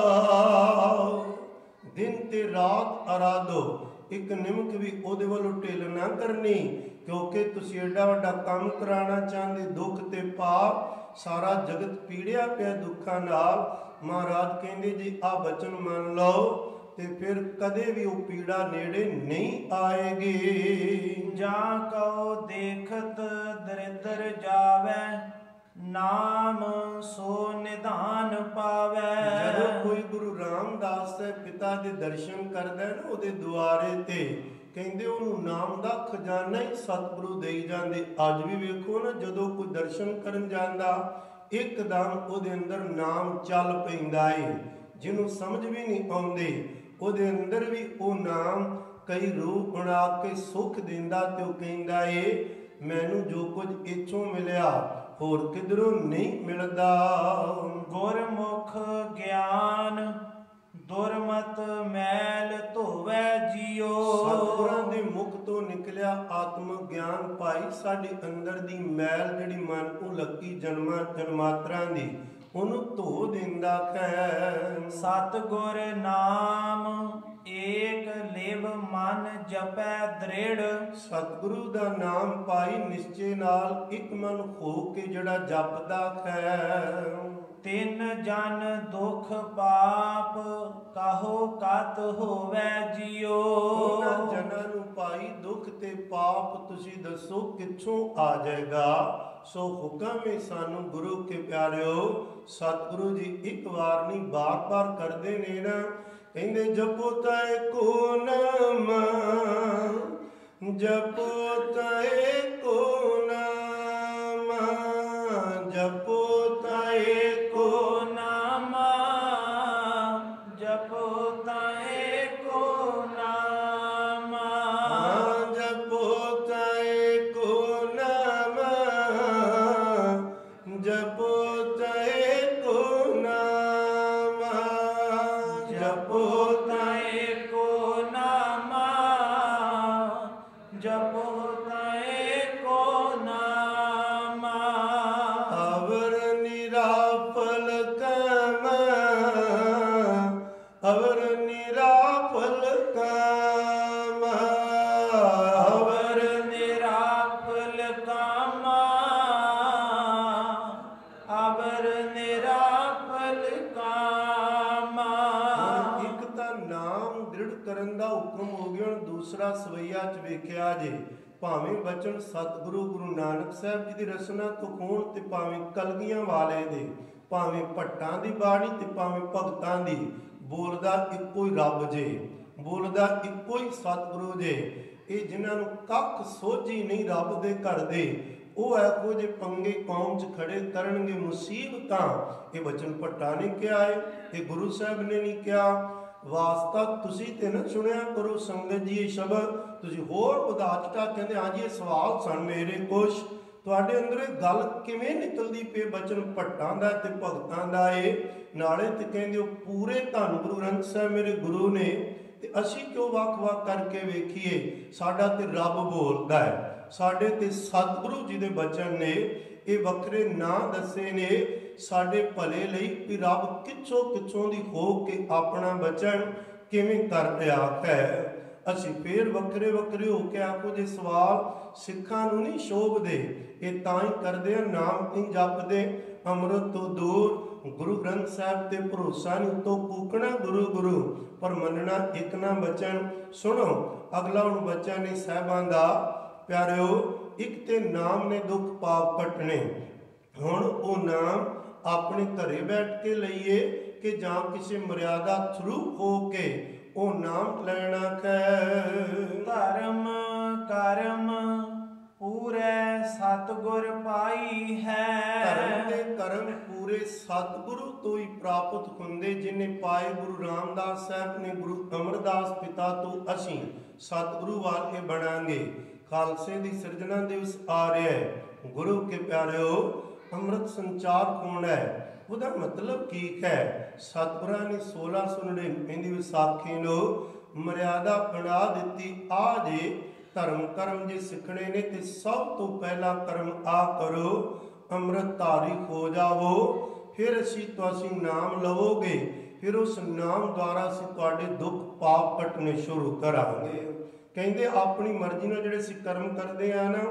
ਦਿਨ ਤੇ ਰਾਤ ਆਰਾਧੋ, ਇੱਕ ਨਿਮਕ ਵੀ ਉਹਦੇ ਵੱਲੋਂ ਢਿੱਲ ਨਾ ਕਰਨੀ, ਕਿਉਂਕਿ ਤੁਸੀਂ ਐਡਾ ਵੱਡਾ ਕੰਮ ਕਰਾਉਣਾ ਚਾਹੁੰਦੇ। ਦੁੱਖ ਤੇ ਪਾਪ ਸਾਰਾ ਜਗਤ ਪੀੜਿਆ ਪਿਆ ਦੁੱਖਾਂ ਨਾਲ। ਮਹਾਰਾਜ ਕਹਿੰਦੇ ਜੀ ਆਹ ਬਚਨ ਮੰਨ ਲਓ ਤੇ ਫਿਰ ਕਦੇ ਵੀ ਉਹ ਪੀੜਾ ਨੇੜੇ ਨਹੀਂ ਆਏਗੀ। ਜਾਂ ਕਉ ਦੇਖਤ ਦਰਿਦਰ ਜਾਵੈ, ਨਾਮ ਸੋ ਨਿਧਾਨ ਪਾਵੈ। ਜਦੋਂ ਕੋਈ ਗੁਰੂ ਰਾਮਦਾਸ ਦੇ ਪਿਤਾ ਦੇ ਦਰਸ਼ਨ ਕਰਦਾ ਨਾ ਉਹਦੇ ਦੁਆਰੇ ਤੇ, ਕਹਿੰਦੇ ਉਹਨੂੰ ਨਾਮ ਦਾ ਖਜ਼ਾਨਾ ਹੀ ਸਤਿਗੁਰੂ ਦੇਈ ਜਾਂਦੇ। ਅੱਜ ਵੀ ਵੇਖੋ ਨਾ ਜਦੋਂ ਕੋਈ ਦਰਸ਼ਨ ਕਰਨ ਜਾਂਦਾ ਇੱਕਦਮ ਉਹਦੇ ਅੰਦਰ ਨਾਮ ਚੱਲ ਪੈਂਦਾ ਏ, ਜਿਹਨੂੰ ਸਮਝ ਵੀ ਨਹੀਂ ਆਉਂਦੇ ਉਹਦੇ ਅੰਦਰ ਵੀ ਉਹ ਨਾਮ ਕਈ ਰੂਪ ਬਣਾ ਕੇ ਸੁੱਖ ਦਿੰਦਾ। ਤੇ ਉਹ ਕਹਿੰਦਾ ਏ ਮੈਨੂੰ ਜੋ ਕੁਝ ਇੱਥੋਂ ਮਿਲਿਆ ਹੋਰ ਕਿਧਰੋਂ ਨਹੀਂ ਮਿਲਦਾ। ਗੁਰਮੁਖ ਗਿਆਨ ਦੁਰਮਤ ਮੈਲ ਧੋਵੈ ਜਿਉ। ਸਤਿਗੁਰਾਂ ਦੇ ਮੁਖ ਤੋਂ ਨਿਕਲਿਆ ਆਤਮ ਗਿਆਨ ਭਾਈ ਸਾਡੇ ਅੰਦਰ ਦੀ ਮੈਲ ਜਿਹੜੀ ਮਨ ਨੂੰ ਲੱਗੀ ਜਨਮਾਂ ਜਨਮਾਤਰਾਂ ਦੀ ਉਹਨੂੰ ਧੋ ਦਿੰਦਾ ਹੈ। ਸਤਿਗੁਰ ਨਾਮ ਏਕ ਲਿਵ ਮਨ ਜਪੈ ਦ੍ਰਿੜ। ਸਤਿਗੁਰੂ ਦਾ ਨਾਮ ਪਾਈ ਨਿਸ਼ਚੇ ਨਾਲ ਇੱਕ ਮਨ ਹੋ ਕੇ ਜਿਹੜਾ ਜਪਦਾ ਹੈ। ਤਿੰਨ ਜਨ ਦੁਖ ਪਾਪ ਕਾਹੋ ਕਤ ਹੋਵੈ ਜਿਉ। ਉਹਨਾਂ ਜਨਾਂ ਨੂੰ ਭਾਈ ਦੁੱਖ ਤੇ ਪਾਪ ਤੁਸੀਂ ਦੱਸੋ ਕਿੱਥੋਂ ਆ ਜਾਏਗਾ। ਸੋ ਹੁਕਮ ਹੈ ਸਾਨੂੰ ਗੁਰੂ ਕੇ ਪਿਆਰਿਓ, ਸਤਿਗੁਰੂ ਜੀ ਇੱਕ ਵਾਰ ਨਹੀਂ ਬਾਰ-ਬਾਰ ਕਰਦੇ ਨੇ ਨਾ, ਕਹਿੰਦੇ ਜਪੋ ਤੈ ਕੋ ਨਾਮ, ਜਪੋ ਤੈ ਕੋ ਨਾਮ, ਜਪੋ ਤੈ ਕੋ ਨਾਮ, ਜਪੋ ਦੂਸਰਾ ਸਵਈਆ ਚ ਵੇਖਿਆ ਜੇ। ਭਾਵੇਂ ਬਚਨ ਸਤਿਗੁਰੂ ਗੁਰੂ ਨਾਨਕ ਸਾਹਿਬ ਜੀ ਦੀ ਰਸਨਾ ਤੋਂ ਹੋਣ ਤੇ ਭਾਵੇਂ ਕਲਗੀਆਂ ਵਾਲੇ ਦੇ, ਭਾਵੇਂ ਭੱਟਾਂ ਦੀ ਬਾਣੀ ਤੇ ਭਾਵੇਂ ਭਗਤਾਂ ਦੀ, ਬੋਲਦਾ ਇੱਕੋ ਹੀ ਰੱਬ ਜੇ, ਬੋਲਦਾ ਇੱਕੋ ਹੀ ਸਤਿਗੁਰੂ ਜੇ। ਇਹ ਜਿਨ੍ਹਾਂ ਨੂੰ ਕੱਖ ਸੋਝੀ ਨਹੀਂ ਰੱਬ ਦੇ ਘਰ ਦੇ, ਉਹ ਇਹੋ ਜਿਹੇ ਪੰਗੇ ਕੌਮ 'ਚ ਖੜੇ ਕਰਨਗੇ ਮੁਸੀਬਤਾਂ। ਇਹ ਬਚਨ ਭੱਟਾ ਨੇ ਕਿਹਾ ਹੈ, ਇਹ ਗੁਰੂ ਸਾਹਿਬ ਨੇ ਨਹੀਂ ਕਿਹਾ। ਵਾਸਤਾ ਤੁਸੀਂ ਤੇ ਨਾ ਸੁਣਿਆ ਕਰੋ ਸੰਗਤ ਜੀ ਇਹ ਸ਼ਬਦ। ਤੁਸੀਂ ਹੋਰ ਉਦਾਚਟਾ ਕਹਿੰਦੇ ਹਾਂਜੀ ਇਹ ਸਵਾਲ ਸਨ ਮੇਰੇ ਕੁਛ, ਤੁਹਾਡੇ ਅੰਦਰ ਇਹ ਗੱਲ ਕਿਵੇਂ ਨਿਕਲਦੀ ਪਈ ਬਚਨ ਭੱਟਾਂ ਦਾ ਤੇ ਭਗਤਾਂ ਦਾ ਏ। ਨਾਲੇ ਤੇ ਕਹਿੰਦੇ ਉਹ ਪੂਰੇ ਧੰਨ ਗੁਰੂ ਗ੍ਰੰਥ ਸਾਹਿਬ ਮੇਰੇ ਗੁਰੂ ਨੇ, ਤੇ ਅਸੀਂ ਕਿਉਂ ਵੱਖ-ਵੱਖ ਕਰਕੇ ਵੇਖੀਏ। ਸਾਡਾ ਤੇ ਰੱਬ ਬੋਲਦਾ ਹੈ, ਸਾਡੇ ਤੇ ਸਤਿਗੁਰੂ ਜੀ ਦੇ ਬਚਨ ਨੇ। ਇਹ ਵੱਖਰੇ ਨਾਂ ਦੱਸੇ ਨੇ ਸਾਡੇ ਭਲੇ ਲਈ ਵੀ ਰੱਬ ਕਿੱਥੋਂ ਕਿੱਥੋਂ ਦੀ ਹੋ ਕੇ ਆਪਣਾ ਬਚਨ ਕਿਵੇਂ ਕਰ ਰਿਹਾ ਹੈ। ਅਸੀਂ ਫੇਰ ਵੱਖਰੇ ਵੱਖਰੇ ਹੋ ਕੇ ਆਪੋ ਦੇ ਸਵਾਲ ਸਿੱਖਾਂ ਨੂੰ ਨਹੀਂ ਸ਼ੋਭਦੇ। ਇਹ ਤਾਂ ਹੀ ਕਰਦੇ ਆ ਨਾਮ ਨਹੀਂ ਜਪਦੇ, ਅੰਮ੍ਰਿਤ ਤੋਂ ਦੂਰ, ਗੁਰੂ ਗ੍ਰੰਥ ਸਾਹਿਬ ਤੇ ਭਰੋਸਾ ਨਹੀਂ, ਤੋਂ ਕੂਕਣਾ ਗੁਰੂ ਗੁਰੂ ਪਰ ਮੰਨਣਾ ਇੱਕ ਨਾ ਬਚਨ। ਸੁਣੋ ਅਗਲਾ ਹੁਣ ਬਚਨ ਨੇ ਸਾਹਿਬਾਂ ਦਾ, ਪਿਆਰਿਓ ਇੱਕ ਤੇ ਨਾਮ ਨੇ ਦੁੱਖ ਪਾਪ ਕੱਟਣੇ। ਹੁਣ ਉਹ ਨਾਮ ਆਪਣੇ ਘਰੇ ਬੈਠ ਕੇ ਲਈਏ ਕਿ ਜਾਂ ਕਿਸੇ ਮਰਿਆਦਾ ਥਰੂ ਹੋ ਕੇ ਉਹ ਨਾਮ ਲੈਣਾ ਹੈ। ਧਰਮ ਕਰਮ ਪੂਰੇ ਸਤਿਗੁਰ ਪਾਈ ਹੈ। ਧਰਮ ਦੇ ਕਰਮ ਪੂਰੇ ਸਤਿਗੁਰੂ ਤੋਂ ਹੀ ਪ੍ਰਾਪਤ ਹੁੰਦੇ, ਜਿਹਨੇ ਪਾਏ ਗੁਰੂ ਰਾਮਦਾਸ ਸਾਹਿਬ ਨੇ, ਗੁਰੂ ਅਮਰਦਾਸ ਪਿਤਾ ਤੋਂ ਅਸੀਂ ਸਤਿਗੁਰੂ ਵਾਲੇ ਬਣਾਂਗੇ। ਖਾਲਸੇ ਦੀ ਸਿਰਜਣਾ ਦਿਵਸ ਆ ਰਿਹਾ ਹੈ। ਗੁਰੂ ਕੇ ਪਿਆਰਿਓ ਅੰਮ੍ਰਿਤ ਸੰਚਾਰ ਕੌਣ ਹੈ, ਉਹਦਾ ਮਤਲਬ ਕੀ ਹੈ। ਸਤਿਗੁਰਾਂ ਨੇ 1699 ਦੀ ਵਿਸਾਖੀ ਨੂੰ ਮਰਿਆਦਾ ਬਣਾ ਦਿੱਤੀ। ਆ ਜੇ ਧਰਮ ਕਰਮ ਜੇ ਸਿੱਖਣੇ ਨੇ ਤੇ ਸਭ ਤੋਂ ਪਹਿਲਾ ਕਰਮ ਆ ਕਰੋ, ਅੰਮ੍ਰਿਤ ਧਾਰੀ ਹੋ ਜਾਵੋ। ਫਿਰ ਤੁਸੀਂ ਨਾਮ ਲਵੋਗੇ, ਫਿਰ ਉਸ ਨਾਮ ਦੁਆਰਾ ਅਸੀਂ ਤੁਹਾਡੇ ਦੁੱਖ ਪਾਪ ਕੱਟਣੇ ਸ਼ੁਰੂ ਕਰਾਂਗੇ। ਕਹਿੰਦੇ ਆਪਣੀ ਮਰਜ਼ੀ ਨਾਲ ਜਿਹੜੇ ਅਸੀਂ ਕਰਮ ਕਰਦੇ ਆ ਨਾ,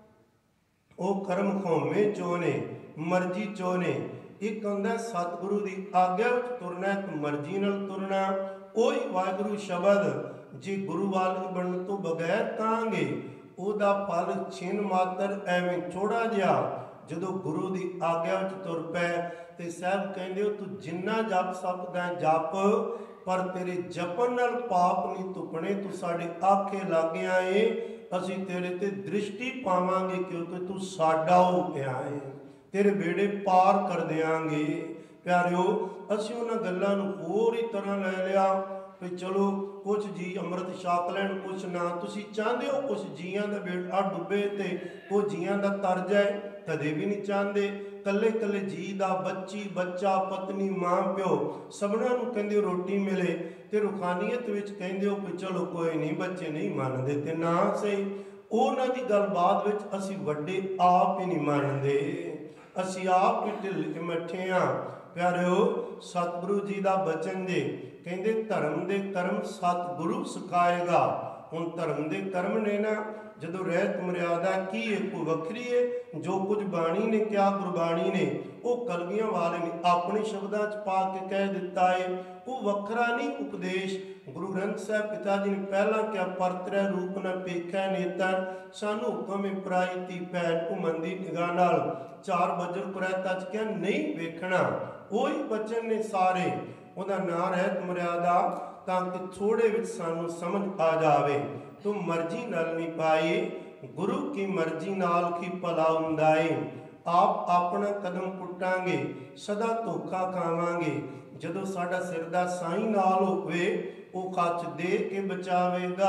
ਉਹ ਕਰਮ ਖੋਮੇ ਚੋਂ ਨੇ, ਮਰਜ਼ੀ ਚੋਂ ਨੇ। ਇੱਕ ਹੁੰਦਾ ਸਤਿਗੁਰੂ ਦੀ ਆਗਿਆ ਵਿੱਚ ਤੁਰਨਾ, ਇੱਕ ਮਰਜ਼ੀ ਨਾਲ ਤੁਰਨਾ। ਉਹੀ ਵਾਹਿਗੁਰੂ ਸ਼ਬਦ ਜੇ ਗੁਰੂ ਵਾਲੇ ਬਣਨ ਤੋਂ ਬਗੈਰ ਕਹਾਂਗੇ ਉਹਦਾ ਫਲ ਛਿਨ ਮਾਤਰ ਐਵੇਂ ਥੋੜਾ ਜਿਹਾ। ਜਦੋਂ ਗੁਰੂ ਦੀ ਆਗਿਆ ਵਿੱਚ ਤੁਰ ਪੈ ਤੇ ਸਾਹਿਬ ਕਹਿੰਦੇ ਹੋ ਤੂੰ ਜਿੰਨਾ ਜਪ ਸਕਦਾ ਜਪ, ਪਰ ਤੇਰੇ ਜਪਨ ਨਾਲ ਪਾਪ ਨਹੀਂ ਧੁੱਪਣੇ। ਤੂੰ ਸਾਡੇ ਆਖੇ ਲੱਗਿਆ ਏ, ਅਸੀਂ ਤੇਰੇ ਤੇ ਦ੍ਰਿਸ਼ਟੀ ਪਾਵਾਂਗੇ ਕਿਉਂਕਿ ਤੂੰ ਸਾਡਾ ਹੋ ਗਿਆ ਏ, ਤੇਰੇ ਬੇੜੇ ਪਾਰ ਕਰ ਦਿਆਂਗੇ। ਪਿਆਰਿਓ ਅਸੀਂ ਉਹਨਾਂ ਗੱਲਾਂ ਨੂੰ ਹੋਰ ਹੀ ਤਰ੍ਹਾਂ ਲੈ ਲਿਆ ਵੀ ਚਲੋ ਕੁਛ ਜੀ ਅੰਮ੍ਰਿਤ ਛਕ ਲੈਣ, ਕੁਛ ਨਾ। ਤੁਸੀਂ ਚਾਹੁੰਦੇ ਹੋ ਕੁਛ ਜੀਆਂ ਦਾ ਬੇੜਾ ਡੁੱਬੇ ਤੇ ਉਹ ਜੀਆਂ ਦਾ ਤਰ ਜਾਏ? ਕਦੇ ਵੀ ਨਹੀਂ ਚਾਹੁੰਦੇ। ਕੱਲੇ ਕੱਲੇ ਜੀ ਦਾ, ਬੱਚੀ ਬੱਚਾ, ਪਤਨੀ, ਮਾਂ ਪਿਓ, ਸਭਨਾਂ ਨੂੰ ਕਹਿੰਦੇ ਰੋਟੀ ਮਿਲੇ। ਤੇ ਰੂਹਾਨੀਅਤ ਵਿੱਚ ਕਹਿੰਦੇ ਹੋ ਕਿ ਚਲੋ ਕੋਈ ਨਹੀਂ, ਬੱਚੇ ਨਹੀਂ ਮੰਨਦੇ ਤੇ ਨਾ ਸਹੀ। ਉਹਨਾਂ ਦੀ ਗੱਲ ਬਾਅਦ ਵਿੱਚ ਅਸੀਂ ਵੱਡੇ ਆਪ ਹੀ ਨਹੀਂ ਮੰਨਦੇ, ਅਸੀਂ ਆਪ ਹੀ ਢਿੱਲ ਮੱਠੇ ਹਾਂ। ਪਿਆਰਿਓ ਸਤਿਗੁਰੂ ਜੀ ਦਾ ਬਚਨ ਜੇ ਕਹਿੰਦੇ ਧਰਮ ਦੇ ਕਰਮ ਸਤਿਗੁਰੂ ਸਿਖਾਏਗਾ। ਹੁਣ ਧਰਮ ਦੇ ਕਰਮ ਨੇ ਨਾ ਜਦੋਂ ਰਹਿਤ ਮਰਿਆਦਾ ਕੀ ਹੈ, ਕੋਈ ਵੱਖਰੀ ਹੈ। ਜੋ ਕੁਝ ਬਾਣੀ ਨੇ ਕਿਹਾ, ਗੁਰਬਾਣੀ ਨੇ, ਉਹ ਕਲਗੀਆਂ ਵਾਲੇ ਨੇ ਆਪਣੇ ਸ਼ਬਦਾਂ 'ਚ ਪਾ ਕੇ ਕਹਿ ਦਿੱਤਾ ਹੈ। ਉਹ ਵੱਖਰਾ ਨਹੀਂ ਉਪਦੇਸ਼। ਗੁਰੂ ਗ੍ਰੰਥ ਸਾਹਿਬ ਪਿਤਾ ਜੀ ਨੇ ਪਹਿਲਾਂ ਕਿਹਾ ਪਰਤਰੈ ਰੂਪ ਨ ਪੇਖੈ ਨੇਤਰ, ਸਾਨੂੰ ਹੁਕਮ ਹੈ ਪਰਾਈ ਧੀ ਭੈਣ ਘੁੰਮਣ ਦੀ ਨਿਗਾਹ ਨਾਲ। 4 ਵਜਰ ਕੁਰੈਤਾ 'ਚ ਕਿਹਾ ਨਹੀਂ ਵੇਖਣਾ। ਉਹੀ ਬਚਨ ਨੇ ਸਾਰੇ। ਉਹਦਾ ਨਾਂ ਰਹਿਤ ਮਰਿਆਦਾ ਤਾਂ ਕਿ ਥੋੜੇ ਵਿੱਚ ਸਾਨੂੰ ਸਮਝ ਆ ਜਾਵੇ। ਤੂੰ ਮਰਜ਼ੀ ਨਾਲ ਨਹੀਂ ਪਾਈ, ਗੁਰੂ ਕੀ ਮਰਜ਼ੀ ਨਾਲ ਕੀ ਭਲਾ ਹੁੰਦਾ ਏ। ਆਪ ਆਪਣਾ ਕਦਮ ਪੁੱਟਾਂਗੇ, ਸਦਾ ਧੋਖਾ ਖਾਵਾਂਗੇ। ਜਦੋਂ ਸਾਡਾ ਸਿਰ ਦਾ ਸਾਈਂ ਨਾਲ ਹੋਵੇ ਉਹ ਕੱਚ ਦੇ ਕੇ ਬਚਾਵੇਗਾ।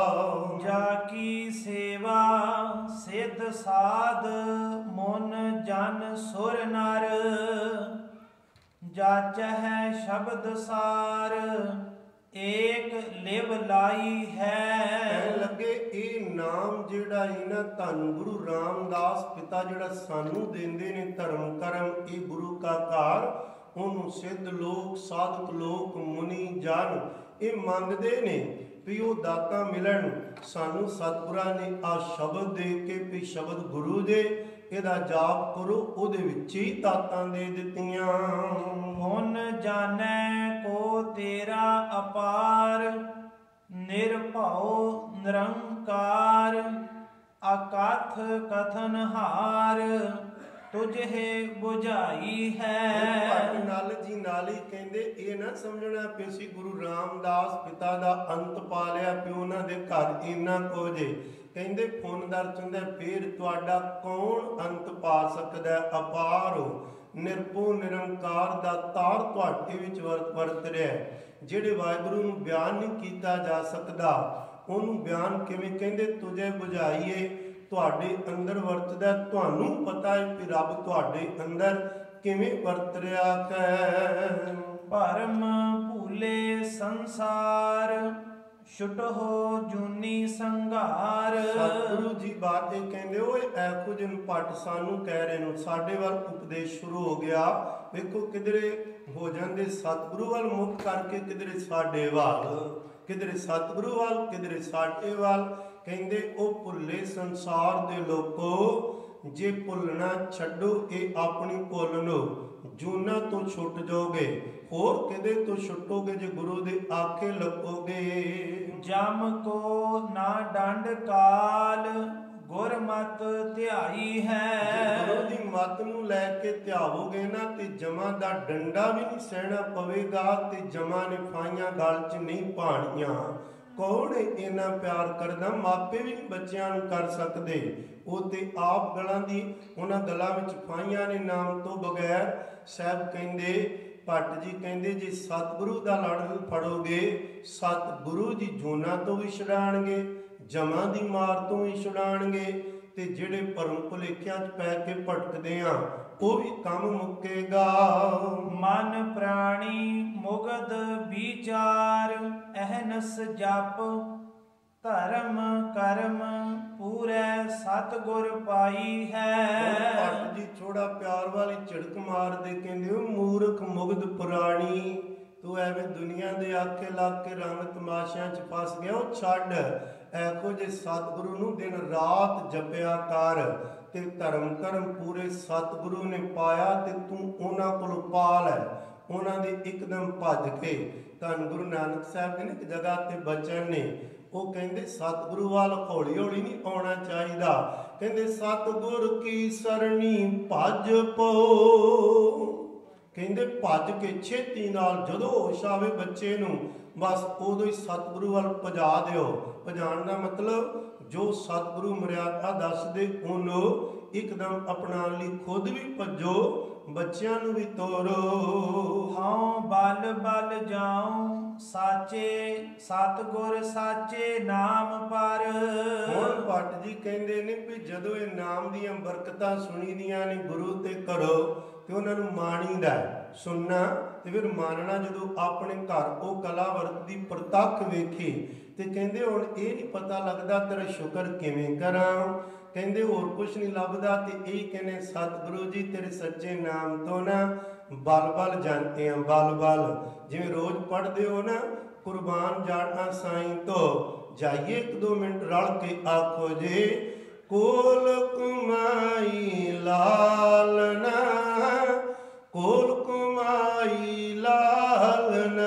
ਜਾ ਕੀ ਸੇਵਾ ਸਿੱਧ ਸਾਧ, ਮਨ ਜਨ ਸੁਰ ਨਰ, ਜਾਚਹਿ ਸ਼ਬਦ ਸਾਰ, ਏਕ ਲਿਵ ਲਾਈ ਹੈ। ਲੱਗੇ ਇਹ ਨਾਮ ਜਿਹੜਾ ਇਹਨਾਂ ਧੰਨ ਗੁਰੂ ਰਾਮਦਾਸ ਪਿਤਾ ਜਿਹੜਾ ਸਾਨੂੰ ਦਿੰਦੇ ਨੇ ਧਰਮ ਕਰਮ, ਇਹ ਗੁਰੂ ਕਾ ਘਰ, ਉਹਨੂੰ ਸਿੱਧ ਲੋਕ, ਸਾਧਕ ਲੋਕ, ਮੁਨੀ ਜਨ ਇਹ ਮੰਗਦੇ ਨੇ ਵੀ ਉਹ ਦਾਤਾਂ ਮਿਲਣ ਸਾਨੂੰ। ਸਤਿਗੁਰਾਂ ਨੇ ਆ ਸ਼ਬਦ ਦੇ ਕੇ ਵੀ ਸ਼ਬਦ ਗੁਰੂ ਦੇ, ਇਹਦਾ ਜਾਪ ਕਰੋ, ਉਹਦੇ ਵਿੱਚ ਹੀ ਦਾਤਾਂ ਦੇ ਦਿੱਤੀਆਂ। ਹੁਣ ਜਾਣੈ ਕੋ ਤੇਰਾ ਅਪਾਰ, ਨਿਰਭਉ ਨਿਰੰਕਾਰ ਅਕਥ ਕਥਨ ਹਾਰ ਤੁਝੇ ਬੁਝਾਈ ਹੈ। ਭੱਟ ਨਲ ਜੀ ਨਾਲ ਹੀ ਕਹਿੰਦੇ ਇਹ ਨਾ ਸਮਝਣਾ ਕਿ ਅਸੀਂ ਗੁਰੂ ਰਾਮਦਾਸ ਪਿਤਾ ਦਾ ਅੰਤ ਪਾ ਲਿਆ ਪਿਓ ਉਹਨਾਂ ਦੇ ਘਰ ਇੰਨਾ ਕੁਝ ਕਹਿੰਦੇ ਫੁੰਨਦਰ ਚੁੰਦੇ ਫੇਰ ਤੁਹਾਡਾ ਕੌਣ ਅੰਤ ਪਾ ਸਕਦਾ। ਅਪਾਰ ਹੋ ਨਿਰਭਉ ਨਿਰੰਕਾਰ ਦਾ ਤਾਰ ਤੁਹਾਡੇ ਵਿੱਚ ਵਰਤ ਰਿਹਾ। ਜਿਹੜੇ ਵਾਹਿਗੁਰੂ ਨੂੰ ਬਿਆਨ ਨਹੀਂ ਕੀਤਾ ਜਾ ਸਕਦਾ ਉਹਨੂੰ ਬਿਆਨ ਕਿਵੇਂ ਕਹਿੰਦੇ ਤੁਝੇ ਬੁਝਾਈਏ ਤੁਹਾਡੇ ਅੰਦਰ ਵਰਤਦਾ। ਤੁਹਾਨੂੰ ਪਤਾ ਹੈ ਕਿ ਰੱਬ ਤੁਹਾਡੇ ਅੰਦਰ ਕਿਵੇਂ ਵਰਤ ਰਿਹਾ ਹੈ। ਭਰਮ ਭੂਲੇ ਸੰਸਾਰ ਛੁਟਹੁ ਜੂਨੀ ਸੰਘਾਰ। ਸਤਿਗੁਰੂ ਜੀ ਬਾਤ ਇਹ ਕਹਿੰਦੇ ਓਏ ਐਖੋ ਜਿਹਨੂੰ ਭੱਟ ਸਾਨੂੰ ਕਹਿ ਰਹੇ ਨੂੰ ਸਾਡੇ ਵੱਲ ਉਪਦੇਸ਼ ਸ਼ੁਰੂ ਹੋ ਗਿਆ। ਵੇਖੋ ਕਿਧਰੇ ਹੋ ਜਾਂਦੇ ਸਤਿਗੁਰੂ ਵੱਲ ਮੁਖ ਕਰਕੇ ਕਿਧਰੇ ਸਾਡੇ ਵੱਲ ਕਿਧਰੇ ਸਤਿਗੁਰੂ ਵੱਲ ਕਿਧਰੇ ਸਾਡੇ ਵੱਲ। ਕਹਿੰਦੇ ਉਹ ਭੁੱਲੇ ਸੰਸਾਰ ਦੇ ਲੋਕੋ ਜੇ ਭੁੱਲਣਾ ਛੱਡੋ ਇਹ ਆਪਣੀ ਭੁੱਲ ਨੂੰ ਜੂਨਾਂ ਤੋਂ ਛੁੱਟ ਜਾਓਗੇ ਹੋਰ ਕਿਤੇ ਤੋਂ ਛੁੱਟੋਗੇ ਜੇ ਗੁਰੂ ਦੇ ਆਖੇ ਲੱਗੋਗੇ। ਜਮ ਕੋ ਨਾ ਡੰਡ ਕਾਲ ਗੁਰਮਤ ਧਿਆਈ ਹੈ। ਗੁਰੂ ਦੀ ਮੱਤ ਨੂੰ ਲੈ ਕੇ ਧਿਆਵੋਗੇ ਨਾ ਤੇ ਜਮਾਂ ਦਾ ਡੰਡਾ ਵੀ ਨਹੀਂ ਸਹਿਣਾ ਪਵੇਗਾ ਤੇ ਜਮਾਂ ਨੇ ਫਾਈਆਂ ਗਲ 'ਚ ਨਹੀਂ ਪਾਣੀਆਂ। ਕੌਣ ਇੰਨਾ ਪਿਆਰ ਕਰਦਾ ਮਾਪੇ ਵੀ ਨਹੀਂ ਬੱਚਿਆਂ ਨੂੰ ਕਰ ਸਕਦੇ। ਉਹ ਤੇ ਆਪ ਗਲਾਂ ਦੀ ਉਹਨਾਂ ਗਲਾਂ ਵਿੱਚ ਫਾਈਆਂ ਨੇ ਨਾਮ ਤੋਂ ਬਗੈਰ। ਸਾਹਿਬ ਕਹਿੰਦੇ ਭੱਟ ਜੀ ਕਹਿੰਦੇ ਜੇ ਸਤਿਗੁਰੂ ਦਾ ਲੜ ਫੜੋਗੇ ਸਤਿਗੁਰੂ ਜੀ ਜੂਨਾਂ ਤੋਂ ਵੀ ਛੁਡਾਣਗੇ ਜਮਾਂ ਦੀ ਮਾਰ ਤੋਂ ਵੀ ਛੁਡਾਣਗੇ ਤੇ ਜਿਹੜੇ ਭਰਮ ਭੁਲੇਖਿਆਂ 'ਚ ਪੈ ਕੇ ਭਟਕਦੇ ਆ ਉਹ ਵੀ ਕੰਮ ਮੁੱਕੇਗਾ। ਮਨ ਪ੍ਰਾਣੀ ਮੁਗਧ ਵਿਚਾਰ ਅਹਨਸ ਜਪ ਧਰਮ ਕਰਮ ਪੂਰੇ ਸਤਿਗੁਰ ਪਾਈ ਹੈ। ਭੱਟ ਜੀ ਥੋੜਾ ਪਿਆਰ ਵਾਲੀ ਝਿੜਕ ਮਾਰਦੇ ਕਹਿੰਦੇ ਉਹ ਮੂਰਖ ਮੁਗਧ ਪੁਰਾਣੀ ਤੂੰ ਐਵੇਂ ਦੁਨੀਆ ਦੇ ਆਖੇ ਲੱਗ ਕੇ ਰੰਗ ਤਮਾਸ਼ਿਆਂ 'ਚ ਫਸ ਗਿਆ। ਉਹ ਛੱਡ ਐਖੋ ਜੇ ਸਤਿਗੁਰੂ ਨੂੰ ਦਿਨ ਰਾਤ ਜਪਿਆ ਕਰ ਤੇ ਧਰਮ ਕਰਮ ਪੂਰੇ ਸਤਿਗੁਰੂ ਨੇ ਪਾਇਆ ਤੇ ਤੂੰ ਉਹਨਾਂ ਕੋਲ ਪਾ ਲੈ। ਉਹਨਾਂ ਦੇ ਇੱਕਦਮ ਭੱਜ ਕੇ ਧੰਨ ਗੁਰੂ ਨਾਨਕ ਸਾਹਿਬ ਦੇ ਇੱਕ ਜਗ੍ਹਾ ਤੇ ਬਚਨ ਨੇ ਉਹ ਕਹਿੰਦੇ ਸਤਿਗੁਰੂ ਵੱਲ ਹੌਲੀ ਹੌਲੀ ਨਹੀਂ ਆਉਣਾ ਚਾਹੀਦਾ। ਕਹਿੰਦੇ ਸਤਿਗੁਰ ਕੀ ਸਰਣੀ ਭੱਜ ਪੋ। ਕਹਿੰਦੇ ਭੱਜ ਕੇ ਛੇਤੀ ਨਾਲ ਜਦੋਂ ਹੋਸ਼ ਆਵੇ ਬੱਚੇ ਨੂੰ ਬਸ ਉਦੋਂ ਹੀ ਸਤਿਗੁਰੂ ਵੱਲ ਭਜਾ ਦਿਓ। ਭਜਾਉਣ ਦਾ ਮਤਲਬ ਜੋ ਸਤਿਗੁਰੂ ਮਰਿਆਦਾ ਦੱਸਦੇ ਉਹਨੂੰ ਇੱਕਦਮ ਅਪਣਾਉਣ ਲਈ ਖੁਦ ਵੀ ਭੱਜੋ ਬੱਚਿਆਂ ਨੂੰ ਵੀ ਤੋਰੋ। ਹਉ ਬਲ ਬਲ ਜਾਉ ਸਾਚੇ ਸਤਿਗੁਰ ਸਾਚੇ ਨਾਮ ਪਰ। ਹੁਣ ਭੱਟ ਜੀ ਕਹਿੰਦੇ ਨੇ ਵੀ ਜਦੋਂ ਇਹ ਨਾਮ ਦੀਆਂ ਬਰਕਤਾਂ ਸੁਣੀਦੀਆਂ ਨੇ ਗੁਰੂ ਤੇ ਕਰੋ ਤੇ ਉਹਨਾਂ ਨੂੰ ਮਾਣੀਦਾ ਸੁਣਨਾ ਤੇ ਫਿਰ ਮਾਨਣਾ। ਜਦੋਂ ਆਪਣੇ ਘਰ ਉਹ ਕਲਾ ਵਰਤਦੀ ਪ੍ਰਤੱਖ ਵੇਖੇ ਤੇ ਕਹਿੰਦੇ ਹੁਣ ਇਹ ਨਹੀਂ ਪਤਾ ਲੱਗਦਾ ਤੇਰਾ ਸ਼ੁਕਰ ਕਿਵੇਂ ਕਰਾਂ। ਕਹਿੰਦੇ ਹੋਰ ਕੁਛ ਨਹੀਂ ਲੱਭਦਾ ਤੇ ਇਹੀ ਕਹਿੰਦੇ ਸਤਿਗੁਰੂ ਜੀ ਤੇਰੇ ਸੱਚੇ ਨਾਮ ਤੋਂ ਨਾ ਬਲ ਬਲ ਜਾਂਦੇ ਆ ਬਲ ਬਲ। ਜਿਵੇਂ ਰੋਜ਼ ਪੜ੍ਹਦੇ ਹੋ ਨਾ ਕੁਰਬਾਨ ਜਾਣਾ ਸਾਈਂ ਤੋਂ ਜਾਈਏ 1-2 ਮਿੰਟ ਰਲ ਕੇ ਆਖੋ ਜੇ ਕੋਲ ਕੁਮਾਈ ਲਾਲਨਾ ਕੋਲ ਕੁਮਾਈ ਲਾਲਨਾ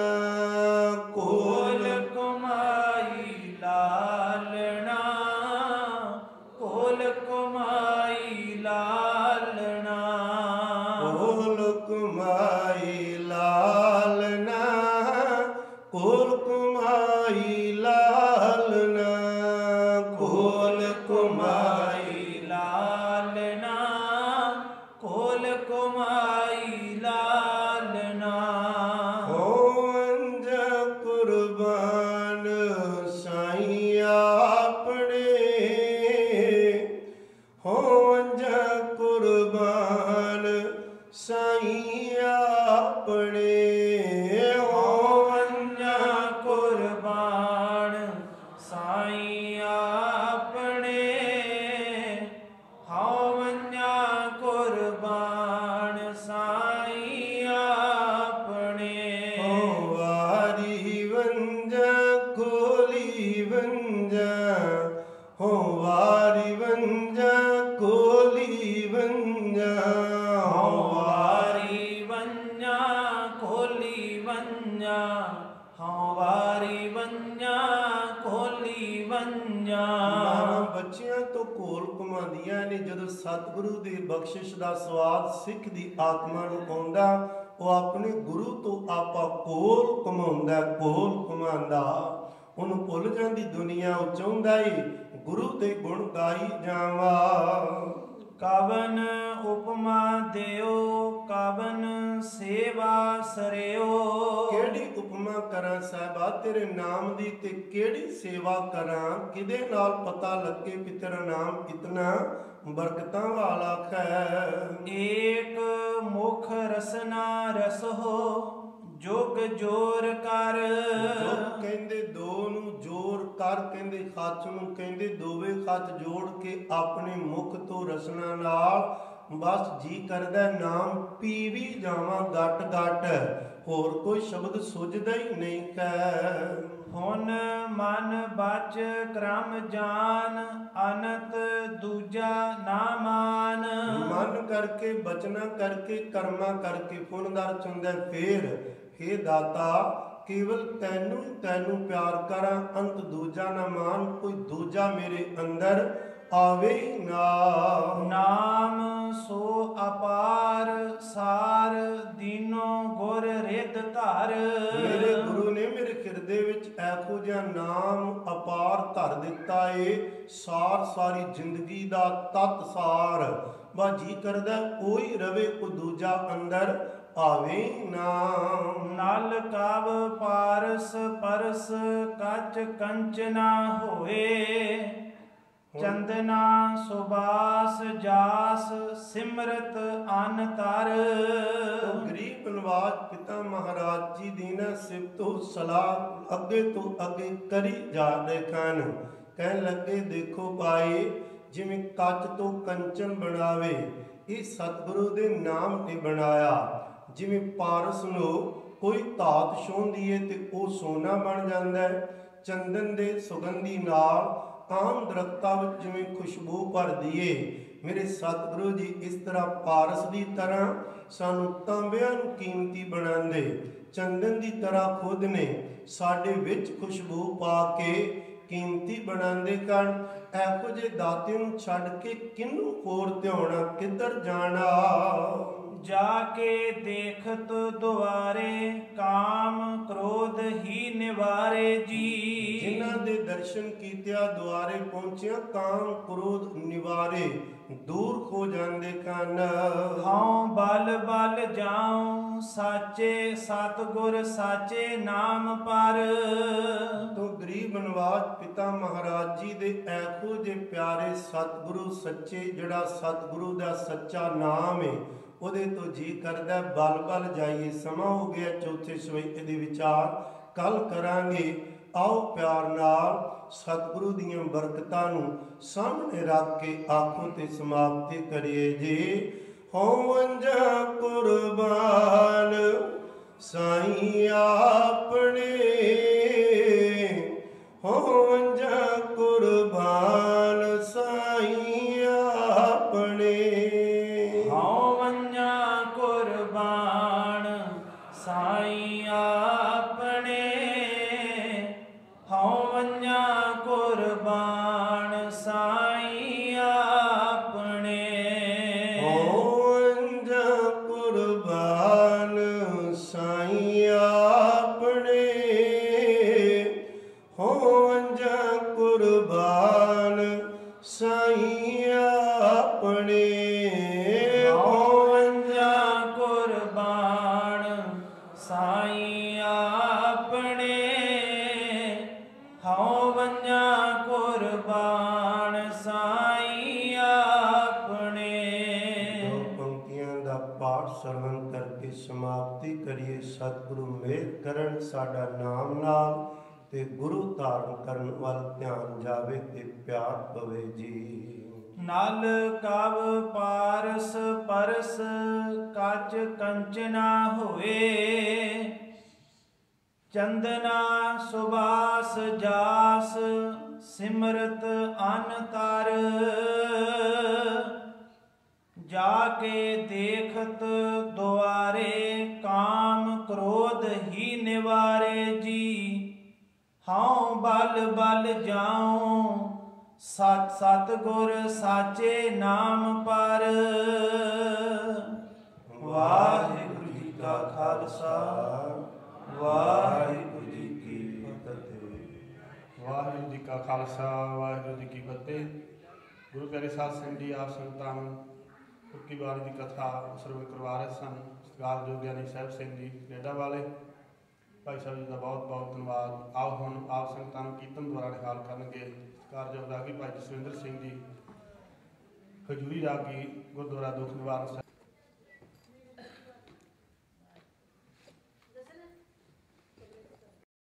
ਕੋਲ ਕੁਮਾਈ ਲਾਲਣਾ ਕੋਲ ਕੁਮਾਈ ਲਾਲਣਾ ਕੋਲ ਕੁਮਾਈ ਲਾਲਨਾ ਕੋਲ ਕੁਮਾਈ ਲਾਲਨਾ ਕੋਲ ਕੁਮਾਈ ਲਾਲਣਾ ਕੋਲ ਕੁਮਾਈ ਲਾਲਣਾ। ਹੋ ਅੰਜ ਕੁਰਬਾਨ ਸਾਈਂ ਆਪਣੇ ਹੋ ਅੰਜ ਕੁਰਬਾਨ ਸਾਈਂ ਆਪਣੇ ਹੋ ਅੰਜ ਕੁਰਬਾਨ ਸਾਈਂ ਆਪਣੇ ਹਉਵੰਜਾ ਕੁਰਬਾਨ ਸਾਈਂ ਆਪਣੇ। ਹੋ ਵਾਰੀ ਵੰਜਾ ਕੋਲੀ ਵੰਜਾ ਹੋ ਵਾਰੀ ਵੰਜਾ ਕੋਲੀ ਵੰਜਾ ਹਉ ਵਾਰੀ ਵੰਜਾ ਕੋਲੀ ਵੰਜਾ ਹਉ ਵਾਰੀ ਵੰਜਾ ਆਉਂਦੀਆਂ ਨੇ। ਜਦੋਂ ਸਤਿਗੁਰੂ ਦੀ ਬਖਸ਼ਿਸ਼ ਦਾ ਸਵਾਦ ਸਿੱਖ ਦੀ ਆਤਮਾ ਨੂੰ ਆਉਂਦਾ, ਉਹ ਆਪਣੇ ਗੁਰੂ ਤੋਂ ਆਪਾ ਕੋਲ ਘੁਮਾਉਂਦਾ, ਕੋਲ ਘੁਮਾਉਂਦਾ। ਉਹਨੂੰ ਭੁੱਲ ਜਾਂਦੀ ਦੁਨੀਆ, ਉਹ ਚਾਹੁੰਦਾ ਈ ਗੁਰੂ ਦੇ ਗੁਣ ਗਾਈ ਜਾਵਾਂ। ਕਵਨ ਉਪਮਾ ਦਿਓ, ਕਵਨ ਸੇਵਾ ਸਰਿਓ। ਕਿਹੜੀ ਉਪਮਾ ਕਰਾਂ ਸਾਹਿਬਾ ਤੇਰੇ ਨਾਮ ਦੀ, ਤੇ ਕਿਹੜੀ ਸੇਵਾ ਕਰਾਂ? ਕਿਹਦੇ ਨਾਲ ਪਤਾ ਲੱਗੇ ਵੀ ਤੇਰਾ ਨਾਮ ਇਤਨਾ ਬਰਕਤਾਂ ਵਾਲਾ ਹੈ। ਏਕ ਮੁਖ ਰਸਨਾ ਰਸੋ, ਜੁਗ ਜੋਰ ਕਰ। ਜੁਗ ਕਹਿੰਦੇ ਦੋ ਨੂੰ, ਜੋਰ ਕਰ ਕਹਿੰਦੇ ਹੱਥ ਨੂੰ, ਕਹਿੰਦੇ ਦੋਵੇਂ ਹੱਥ ਜੋੜ ਕੇ ਆਪਣੇ ਮੁਖ ਤੋਂ ਰਸਨਾ ਨਾਲ ਬਸ ਜੀ ਕਰਦਾ ਨਾਮ ਪੀ ਵੀ ਜਾਵਾਂ ਗਟ ਗਟ, ਹੋਰ ਕੋਈ ਸ਼ਬਦ ਸੁਝਦਾ ਹੀ ਨਹੀਂ ਹੈ। ਹੁਣ ਮਨ ਬਚ ਕਰਮ ਜਾਨ, ਅਨੰਤ ਦੂਜਾ ਨਾ ਮਾਨ। ਮਨ ਕਰਕੇ, ਬਚਨਾ ਕਰਕੇ, ਕਰਮਾਂ ਕਰਕੇ ਪੁੰਨਦਾਰ ਚੁੰਦਾ ਫੇਰ। ਹੇ ਦਾਤਾ ਕੇਵਲ ਤੈਨੂੰ ਤੈਨੂੰ ਪਿਆਰ ਕਰਾਂ, ਅੰਤ ਦੂਜਾ ਨਾ ਮਾਨ, ਕੋਈ ਦੂਜਾ ਮੇਰੇ ਅੰਦਰ ਆਵੇ ਨਾ। ਨਾਮ ਸੋ ਅਪਾਰ ਸਾਰ, ਦੀਨੋ ਗੁਰ ਰਿਦ ਧਰ। ਮੇਰੇ ਗੁਰੂ ਨੇ ਮੇਰੇ ਹਿਰਦੇ ਵਿੱਚ ਇਹੋ ਜਿਹਾ ਨਾਮ ਅਪਾਰ ਧਰ ਦਿੱਤਾ ਏ, ਸਾਰ ਸਾਰੀ ਜ਼ਿੰਦਗੀ ਦਾ ਤਤ ਸਾਰ। ਬਾ ਜੀ ਕਰਦਾ ਕੋਈ ਰਵੇ, ਕੋ ਦੂਜਾ ਅੰਦਰ ਆਵੇ ਨਾ। ਨਲ ਕਵ ਪਾਰਸ ਪਰਸ, ਕੱਚ ਕੰਚਨਾ ਹੋਏ। ਚੰਦਨਾ ਸੁਬਾਸ ਜਾਸ, ਸਿਮਰਤ ਅਨ ਤਰ। ਗਰੀਬ ਨਵਾਜ ਪਿਤਾ ਮਹਾਰਾਜ ਜੀ ਦੀ ਨਾ ਸਿਫਤੋ ਸਲਾਹ ਅੱਗੇ ਤੋਂ ਅੱਗੇ ਕਰੀ ਜਾ ਰਹੇ ਹਨ। ਕਹਿਣ ਲੱਗੇ ਦੇਖੋ ਭਾਈ, ਜਿਵੇਂ ਕੱਚ ਤੋਂ ਕੰਚਨ ਬਣਾਵੇ, ਇਹ ਸਤਿਗੁਰੂ ਦੇ ਨਾਮ ਨੇ ਬਣਾਇਆ। ਜਿਵੇਂ ਪਾਰਸ ਨੂੰ ਕੋਈ ਧਾਤ ਛੋਹਦੀ ਏ ਤੇ ਉਹ ਸੋਨਾ ਬਣ ਜਾਂਦਾ ਹੈ। ਚੰਦਨ ਦੇ ਸੁਗੰਧੀ ਨਾਲ ਆਮ ਦਰਖਤਾਂ ਵਿੱਚ ਜਿਵੇਂ ਖੁਸ਼ਬੂ ਭਰਦੀ ਏ, ਮੇਰੇ ਸਤਿਗੁਰੂ ਜੀ ਇਸ ਤਰ੍ਹਾਂ ਪਾਰਸ ਦੀ ਤਰ੍ਹਾਂ ਸਾਨੂੰ ਤਾਂਬਿਆਂ ਨੂੰ ਕੀਮਤੀ ਬਣਾਉਂਦੇ, ਚੰਦਨ ਦੀ ਤਰ੍ਹਾਂ ਖੁਦ ਨੇ ਸਾਡੇ ਵਿੱਚ ਖੁਸ਼ਬੂ ਪਾ ਕੇ ਕੀਮਤੀ ਬਣਾਉਂਦੇ ਹਨ। ਇਹੋ ਜਿਹੇ ਦਾਤੇ ਨੂੰ ਛੱਡ ਕੇ ਕਿਹਨੂੰ ਹੋਰ ਧਿਆਉਣਾ, ਕਿੱਧਰ ਜਾਣਾ। ਜਾ ਕੇ ਦੇਖਤ ਦੁਆਰੇ, ਕਾਮ ਕ੍ਰੋਧ ਹੀ ਨਿਵਾਰੇ ਜੀ। ਜਿਨ੍ਹਾਂ ਦੇ ਦਰਸ਼ਨ ਕੀਤਿਆਂ ਦੁਆਰੇ ਪਹੁੰਚਿਆ, ਕਾਮ ਕ੍ਰੋਧ ਨਿਵਾਰੇ ਦੂਰ ਹੋ ਜਾਂਦੇ ਹਨ। ਹਉ ਬਲ ਬਲ ਜਾਉ, ਸਾਚੇ ਸਤਿਗੁਰ ਸਾਚੇ ਨਾਮ ਪਰ। ਤੋ ਗਰੀਬ ਨਵਾਜ ਪਿਤਾ ਮਹਾਰਾਜ ਜੀ ਦੇ ਇਹੋ ਜਿਹੇ ਪਿਆਰੇ ਸਤਿਗੁਰੂ ਸੱਚੇ, ਜਿਹੜਾ ਸਤਿਗੁਰੂ ਦਾ ਸੱਚਾ ਨਾਮ ਹੈ, ਉਹਦੇ ਤੋਂ ਜੀ ਕਰਦਾ ਬਲ ਬਲ ਜਾਈਏ। ਸਮਾਂ ਹੋ ਗਿਆ ਚੌਥੇ ਸਵਈਏ ਦੇ ਵਿਚਾਰ ਕੱਲ ਕਰਾਂਗੇ। ਆਓ ਪਿਆਰ ਨਾਲ ਸਤਿਗੁਰੂ ਦੀਆਂ ਬਰਕਤਾਂ ਨੂੰ ਸਾਹਮਣੇ ਰੱਖ ਕੇ ਆਖੋ ਤੇ ਸਮਾਪਤੀ ਕਰੀਏ ਜੀ। ਹੋਵੰਜਾ ਕੁਰਬਾਨ ਸਾਈਂ ਆਪਣੇ, ਹੋਵੰਜਾ ਕੁਰਬਾਨ ਸਾਈਂ ਆਪਣੇ। ਹੋਵੰਜਾ ਕੁਰਬਾਨ ਸਾਈਂ ਆਪਣੇ, ਹੋਵੰਜਾ ਕੁਰਬਾਨ ਸਾਈਂ ਆਪਣੇ। ਹੋਵੰਜਾ ਕੁਰਬਾਨ ਸਾਈਂ ਆਪਣੇ, ਹੋਵੰਜਾ ਕੁਰਬਾਨ ਸਾਈਂ ਆਪਣੇ। ਹੋਵੰਜਾ ਕੁਰਬਾਨ ਸਾਈਂ ਆਪਣੇ, ਹੋਵੰਜਾ ਕੁਰਬਾਨ ਸਾਈਂ ਆਪਣੇ। ਦੋ ਪੰਕਤੀਆਂ ਦਾ ਪਾਠ ਸਰਵਣ ਕਰਕੇ ਸਮਾਪਤੀ ਕਰੀਏ। ਸਤਿਗੁਰੂ ਮਿਹਰ ਕਰਨ ਸਾਡਾ ਨਾਮ ਨਾਲ ਤੇ ਗੁਰੂ ਧਾਰਨ ਕਰਨ ਵੱਲ ਧਿਆਨ ਜਾਵੇ ਤੇ ਪਿਆਰ ਪਵੇ ਜੀ। ਨਲ ਕਵ ਪਾਰਸ ਪਰਸ, ਕੱਚ ਕੰਚਨਾ ਹੋਏ। ਚੰਦਨਾ ਸੁਬਾਸ ਜਾਸ, ਸਿਮਰਤ ਅਨ ਤਰ। ਜਾ ਕੇ ਦੇਖਤ ਦੁਆਰੇ, ਕਾਮ ਕ੍ਰੋਧ ਹੀ ਨਿਵਾਰੇ ਜੀ। ਹਉ ਬਲ ਬਲ ਜਾਉ, ਸਤਿਗੁਰ ਸਾਚੇ ਨਾਮ ਪਰ। ਵਾਹਿਗੁਰੂ ਜੀ ਕਾ ਖਾਲਸਾ, ਵਾਹਿਗੁਰੂ ਜੀ ਕੀ ਫਤਿਹ। ਵਾਹਿਗੁਰੂ ਜੀ ਕਾ ਖਾਲਸਾ, ਵਾਹਿਗੁਰੂ ਜੀ ਕੀ ਫਤਿਹ। ਗੁਰੂ ਪਿਆਰੇ ਸਾਧ ਸੰਗਤ ਜੀ, ਆਪ ਸੰਗਤਾਂ ਨੂੰ ਫੁੱਕੀ ਬਾਣੀ ਦੀ ਕਥਾ ਸਰਵਣ ਕਰਵਾ ਰਹੇ ਸਨ ਸਤਿਕਾਰਯੋਗ ਗਿਆਨੀ ਸਾਹਿਬ ਸਿੰਘ ਜੀ ਕੈਨੇਡਾ ਵਾਲੇ। ਭਾਈ ਸਾਹਿਬ ਜੀ ਦਾ ਬਹੁਤ ਬਹੁਤ ਧੰਨਵਾਦ। ਆਓ ਹੁਣ ਆਪ ਸੰਗਤਾਂ ਨੂੰ ਕੀਰਤਨ ਦੁਆਰਾ ਨਿਹਾਲ ਕਰਨਗੇ ਸਤਿਕਾਰਯੋਗ ਰਾਗੀ ਭਾਈ ਜਸਵਿੰਦਰ ਸਿੰਘ ਜੀ ਹਜੂਰੀ ਰਾਗੀ ਗੁਰਦੁਆਰਾ ਦੁੱਖ ਨਿਵਾਰਨ ਸਾਹਿਬ।